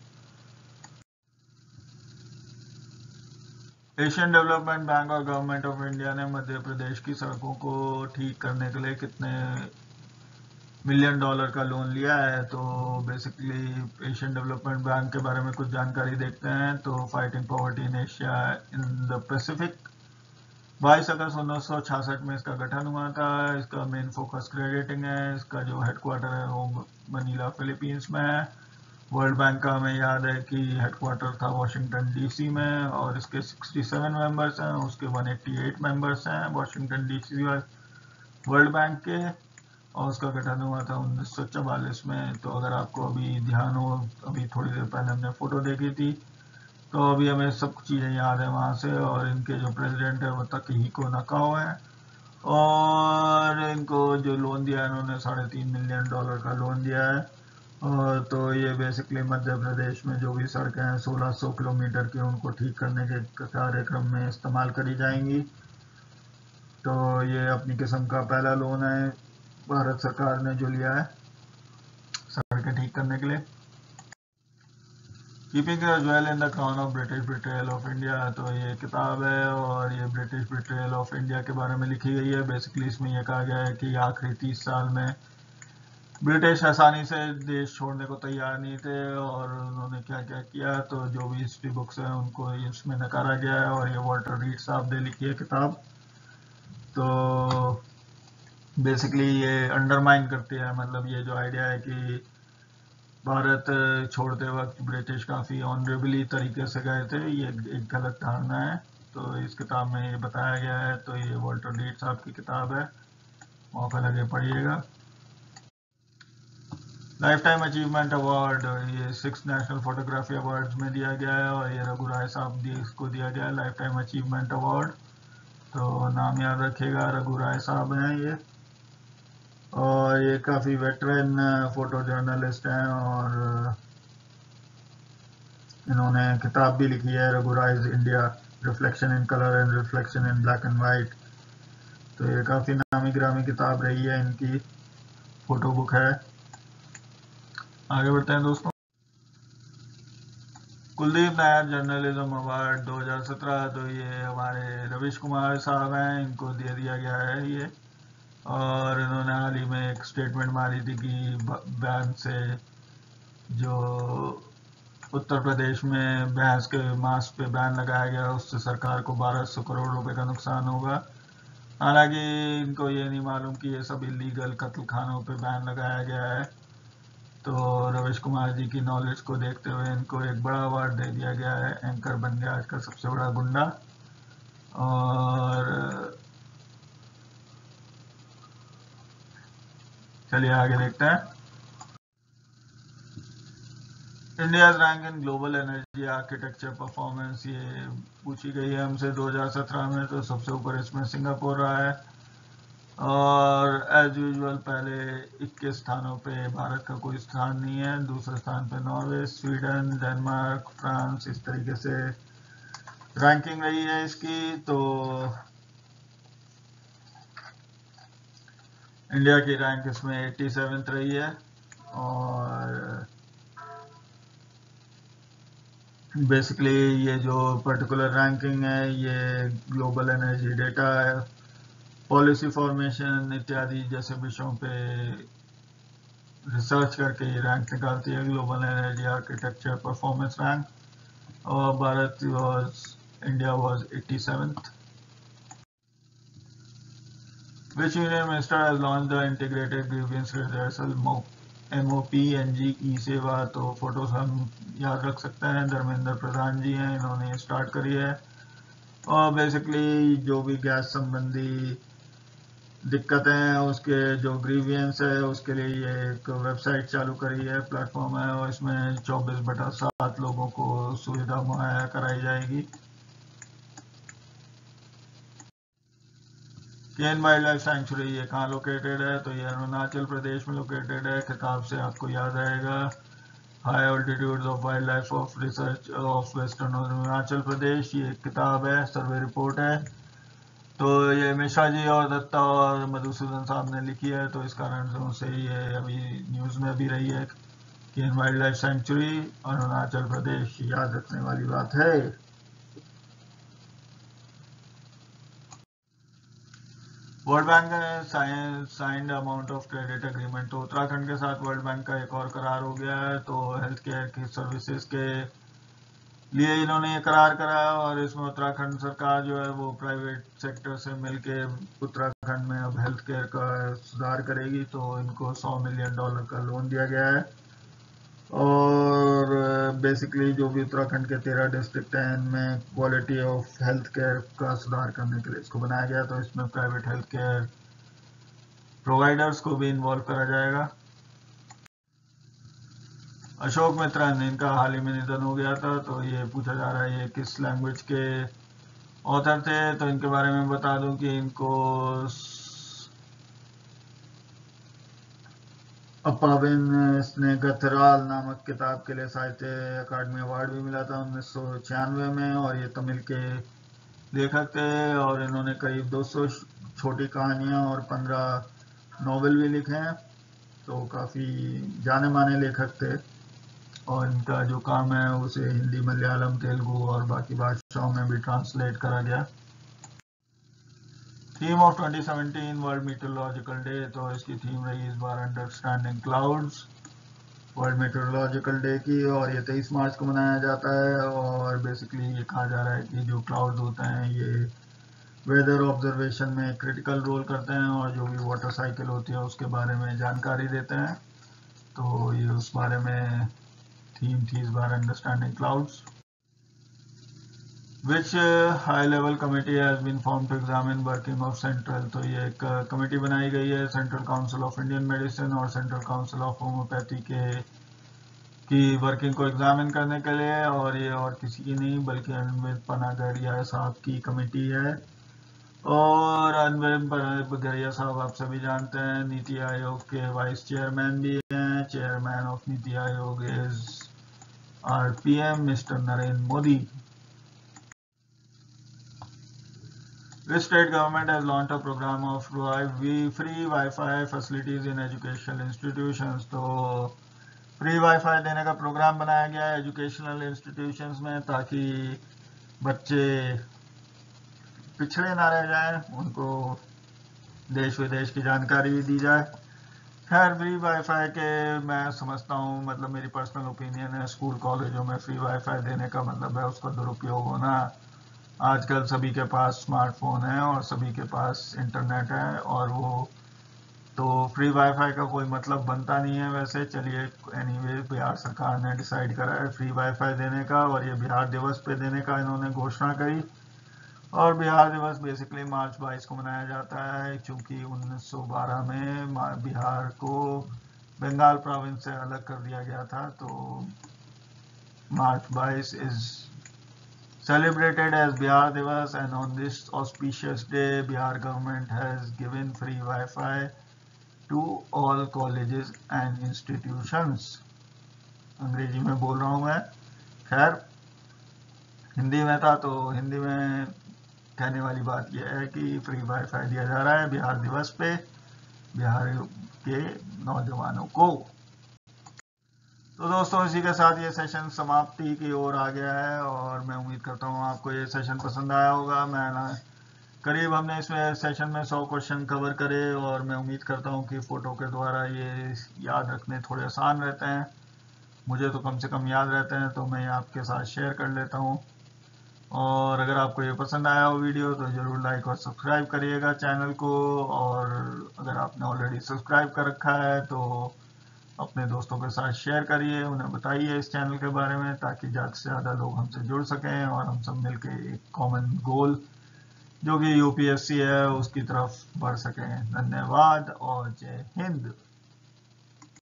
एशियन डेवलपमेंट बैंक और गवर्नमेंट ऑफ इंडिया ने मध्य प्रदेश की सड़कों को ठीक करने के लिए कितने मिलियन डॉलर का लोन लिया है? तो बेसिकली एशियन डेवलपमेंट बैंक के बारे में कुछ जानकारी देखते हैं। तो fighting poverty in Asia in the Pacific, बाईस अगस्त उन्नीस सौ छियासठ में इसका गठन हुआ था। इसका मेन फोकस क्रेडिटिंग है। इसका जो हेडक्वार्टर है वो मनीला फिलीपींस में है। वर्ल्ड बैंक का हमें याद है कि हेडक्वार्टर था वॉशिंगटन डीसी में, और इसके सड़सठ मेंबर्स हैं, उसके एक सौ अट्ठासी मेंबर्स हैं वॉशिंगटन डीसी वर्ल्ड बैंक के, और उसका गठन हुआ था उन्नीस सौ चवालीस में। तो अगर आपको अभी ध्यान हो, अभी थोड़ी देर पहले हमने फोटो देखी थी, तो अभी हमें सब चीज़ें याद है वहाँ से। और इनके जो प्रेसिडेंट है वो तकहीको नकाओ है, और इनको जो लोन दिया है इन्होंने साढ़े तीन मिलियन डॉलर का लोन दिया है। और तो ये बेसिकली मध्य प्रदेश में जो भी सड़कें हैं सोलह सौ किलोमीटर की, उनको ठीक करने के कार्यक्रम में इस्तेमाल करी जाएंगी। तो ये अपनी किस्म का पहला लोन है भारत सरकार ने जो लिया है सड़कें ठीक करने के लिए। Keeping jewel in the crown of British betrayal of India, तो ये किताब है, और ये ब्रिटिश बिट्रेयल ऑफ इंडिया के बारे में लिखी गई है। बेसिकली इसमें यह कहा गया है कि आखिरी तीस साल में ब्रिटिश आसानी से देश छोड़ने को तैयार नहीं थे, और उन्होंने क्या क्या किया। तो जो भी हिस्ट्री बुक्स हैं उनको इसमें नकारा गया है, और ये वॉल्टर रीड साहब ने लिखी है किताब। तो बेसिकली ये अंडरमाइन करती है, मतलब ये जो आइडिया है कि भारत छोड़ते वक्त ब्रिटिश काफ़ी ऑनरेबली तरीके से गए थे, ये एक गलत धारणा है। तो इस किताब में ये बताया गया है। तो ये वॉल्टर रीड साहब की किताब है, मौका लगे पढ़िएगा। लाइफ टाइम अचीवमेंट अवार्ड ये सिक्स नेशनल फोटोग्राफी अवार्ड्स में दिया गया है, और ये रघु राय साहब दी इसको दिया गया है लाइफ टाइम अचीवमेंट अवार्ड। तो नाम याद रखिएगा, रघु राय साहब हैं ये, और ये काफ़ी वेटरन फोटो जर्नलिस्ट हैं, और इन्होंने किताब भी लिखी है Raghu Rai's India, reflection in colour and reflection in black and white. तो ये काफ़ी नामी गिरामी किताब रही है इनकी, फोटो बुक है। आगे बढ़ते हैं दोस्तों। कुलदीप नायर जर्नलिज्म अवार्ड दो हज़ार सत्रह, तो ये हमारे रविश कुमार साहब हैं, इनको दे दिया गया है ये। और इन्होंने हाल ही में एक स्टेटमेंट मारी थी कि बैन से जो उत्तर प्रदेश में भैंस के मांस पे बैन लगाया गया उससे सरकार को बारह सौ करोड़ रुपए का नुकसान होगा। हालांकि इनको ये नहीं मालूम कि ये सब इलीगल कत्ल खानों पे बैन लगाया गया है। तो रवीश कुमार जी की नॉलेज को देखते हुए इनको एक बड़ा अवार्ड दे दिया गया है, एंकर बन गया आज का सबसे बड़ा गुंडा। और चलिए आगे देखते हैं। India rank in global energy architecture performance ये पूछी गई है हमसे दो हज़ार सत्रह में, तो सबसे ऊपर इसमें सिंगापुर रहा है। और एज यूजुअल पहले इक्कीस स्थानों पे भारत का कोई स्थान नहीं है, दूसरे स्थान पे नॉर्वे, स्वीडन, डेनमार्क, फ्रांस, इस तरीके से रैंकिंग रही है इसकी। तो इंडिया की रैंक इसमें सत्तासी रही है। और बेसिकली ये जो पर्टिकुलर रैंकिंग है ये ग्लोबल एनर्जी डेटा है, पॉलिसी फॉर्मेशन इत्यादि जैसे विषयों पे रिसर्च करके ये रैंक निकालती है, global energy architecture performance rank. और Bharat was India was eighty-seventh. Which union minister has launched the integrated grievance redressal M O P N G e सेवा? तो फोटोज हम याद रख सकते हैं, धर्मेंद्र प्रधान जी हैं, इन्होंने स्टार्ट करी है। और बेसिकली जो भी गैस संबंधी दिक्कतें हैं उसके जो ग्रीवियंस है उसके लिए ये एक वेबसाइट चालू करी है, प्लेटफॉर्म है, और इसमें चौबीस बटा सात लोगों को सुविधा मुहैया कराई जाएगी। केन वाइल्ड लाइफ सेंचुरी ये कहाँ लोकेटेड है? तो ये अरुणाचल प्रदेश में लोकेटेड है। किताब से आपको याद आएगा, high altitudes of wildlife of research of western Arunachal Pradesh, ये एक किताब है, सर्वे रिपोर्ट है। तो ये मिश्रा जी और दत्ता और मधुसूदन साहब ने लिखी है, तो इस कारण से ये अभी न्यूज में भी रही है। Kane wildlife sanctuary Arunachal Pradesh, याद रखने वाली बात है। वर्ल्ड बैंक ने signed amount of credit agreement, तो उत्तराखंड के साथ वर्ल्ड बैंक का एक और करार हो गया है। तो हेल्थ केयर की सर्विसेज के लिए इन्होंने ये करार कराया, और इसमें उत्तराखंड सरकार जो है वो प्राइवेट सेक्टर से मिलके उत्तराखंड में अब हेल्थ केयर का सुधार करेगी। तो इनको सौ मिलियन डॉलर का लोन दिया गया है। और बेसिकली जो भी उत्तराखंड के तेरह डिस्ट्रिक्ट हैं इनमें क्वालिटी ऑफ हेल्थ केयर का सुधार करने के लिए इसको बनाया गया। तो इसमें प्राइवेट हेल्थ केयर प्रोवाइडर्स को भी इन्वॉल्व करा जाएगा। अशोक मित्रन, इनका हाल ही में निधन हो गया था। तो ये पूछा जा रहा है ये किस लैंग्वेज के ऑथर थे? तो इनके बारे में बता दूं कि इनको अपाविन स्नेगथराल नामक किताब के लिए साहित्य अकादमी अवार्ड भी मिला था उन्नीस सौ छियानवे में। और ये तमिल के लेखक थे, और इन्होंने करीब दो सौ छोटी कहानियां और पंद्रह नॉवेल भी लिखे हैं। तो काफ़ी जाने माने लेखक थे, और इनका जो काम है उसे हिंदी, मलयालम, तेलुगु और बाकी भाषाओं में भी ट्रांसलेट करा गया। Theme of twenty seventeen world meteorological day, तो इसकी थीम रही इस बार understanding clouds, world meteorological day की। और ये तेईस मार्च को मनाया जाता है। और बेसिकली ये कहा जा रहा है कि जो क्लाउड्स होते हैं ये वेदर ऑब्जर्वेशन में क्रिटिकल रोल करते हैं, और जो भी वाटर साइकिल होती है उसके बारे में जानकारी देते हैं। तो ये उस बारे में थीम थी इस बार, understanding clouds. Which uh, high level committee has been formed to examine working of central? तो ये एक कमेटी बनाई गई है central council of Indian medicine और सेंट्रल काउंसिल ऑफ होम्योपैथी के की वर्किंग को एग्जामिन करने के लिए। और ये और किसी की नहीं बल्कि अनविंद पनागरिया साहब की कमेटी है। और अनविंद पनागरिया साहब आप सभी जानते हैं नीति आयोग के वाइस चेयरमैन भी हैं। Chairman of NITI Aayog is our P M mister Narendra Modi. Which state government has launched a program of free Wi-Fi facilities in educational institutions? तो फ्री वाईफाई देने का प्रोग्राम बनाया गया है एजुकेशनल इंस्टीट्यूशंस में, ताकि बच्चे पिछड़े ना रह जाएं, उनको देश विदेश की जानकारी भी दी जाए। खैर फ्री वाईफाई के मैं समझता हूँ, मतलब मेरी पर्सनल ओपिनियन है, स्कूल कॉलेजों में फ्री वाईफाई देने का मतलब है उसका दुरुपयोग होना। आजकल सभी के पास स्मार्टफोन है और सभी के पास इंटरनेट है, और वो तो फ्री वाईफाई का कोई मतलब बनता नहीं है वैसे। चलिए एनीवे, बिहार सरकार ने डिसाइड करा है फ्री वाईफाई देने का, और ये बिहार दिवस पे देने का इन्होंने घोषणा करी। और बिहार दिवस बेसिकली मार्च बाईस को मनाया जाता है, क्योंकि उन्नीस सौ बारह में बिहार को बंगाल प्रोविंस से अलग कर दिया गया था। तो मार्च बाईस is celebrated as Bihar Divas, and on this auspicious day Bihar government has given free Wi-Fi to all colleges and institutions। अंग्रेजी में बोल रहा हूँ मैं, खैर हिंदी में था तो हिंदी में कहने वाली बात यह है कि फ्री वाईफाई दिया जा रहा है बिहार दिवस पे बिहार के नौजवानों को। तो दोस्तों इसी के साथ ये सेशन समाप्ति की ओर आ गया है, और मैं उम्मीद करता हूँ आपको ये सेशन पसंद आया होगा। मैं ना करीब हमने इसमें सेशन में सौ क्वेश्चन कवर करे, और मैं उम्मीद करता हूँ कि फ़ोटो के द्वारा ये याद रखने थोड़े आसान रहते हैं। मुझे तो कम से कम याद रहते हैं, तो मैं आपके साथ शेयर कर लेता हूँ। और अगर आपको ये पसंद आया हो वीडियो तो ज़रूर लाइक और सब्सक्राइब करिएगा चैनल को, और अगर आपने ऑलरेडी सब्सक्राइब कर रखा है तो अपने दोस्तों के साथ शेयर करिए, उन्हें बताइए इस चैनल के बारे में, ताकि ज़्यादा से ज़्यादा लोग हमसे जुड़ सकें और हम सब मिलकर एक कॉमन गोल जो कि यूपीएससी है उसकी तरफ बढ़ सकें। धन्यवाद और जय हिंद।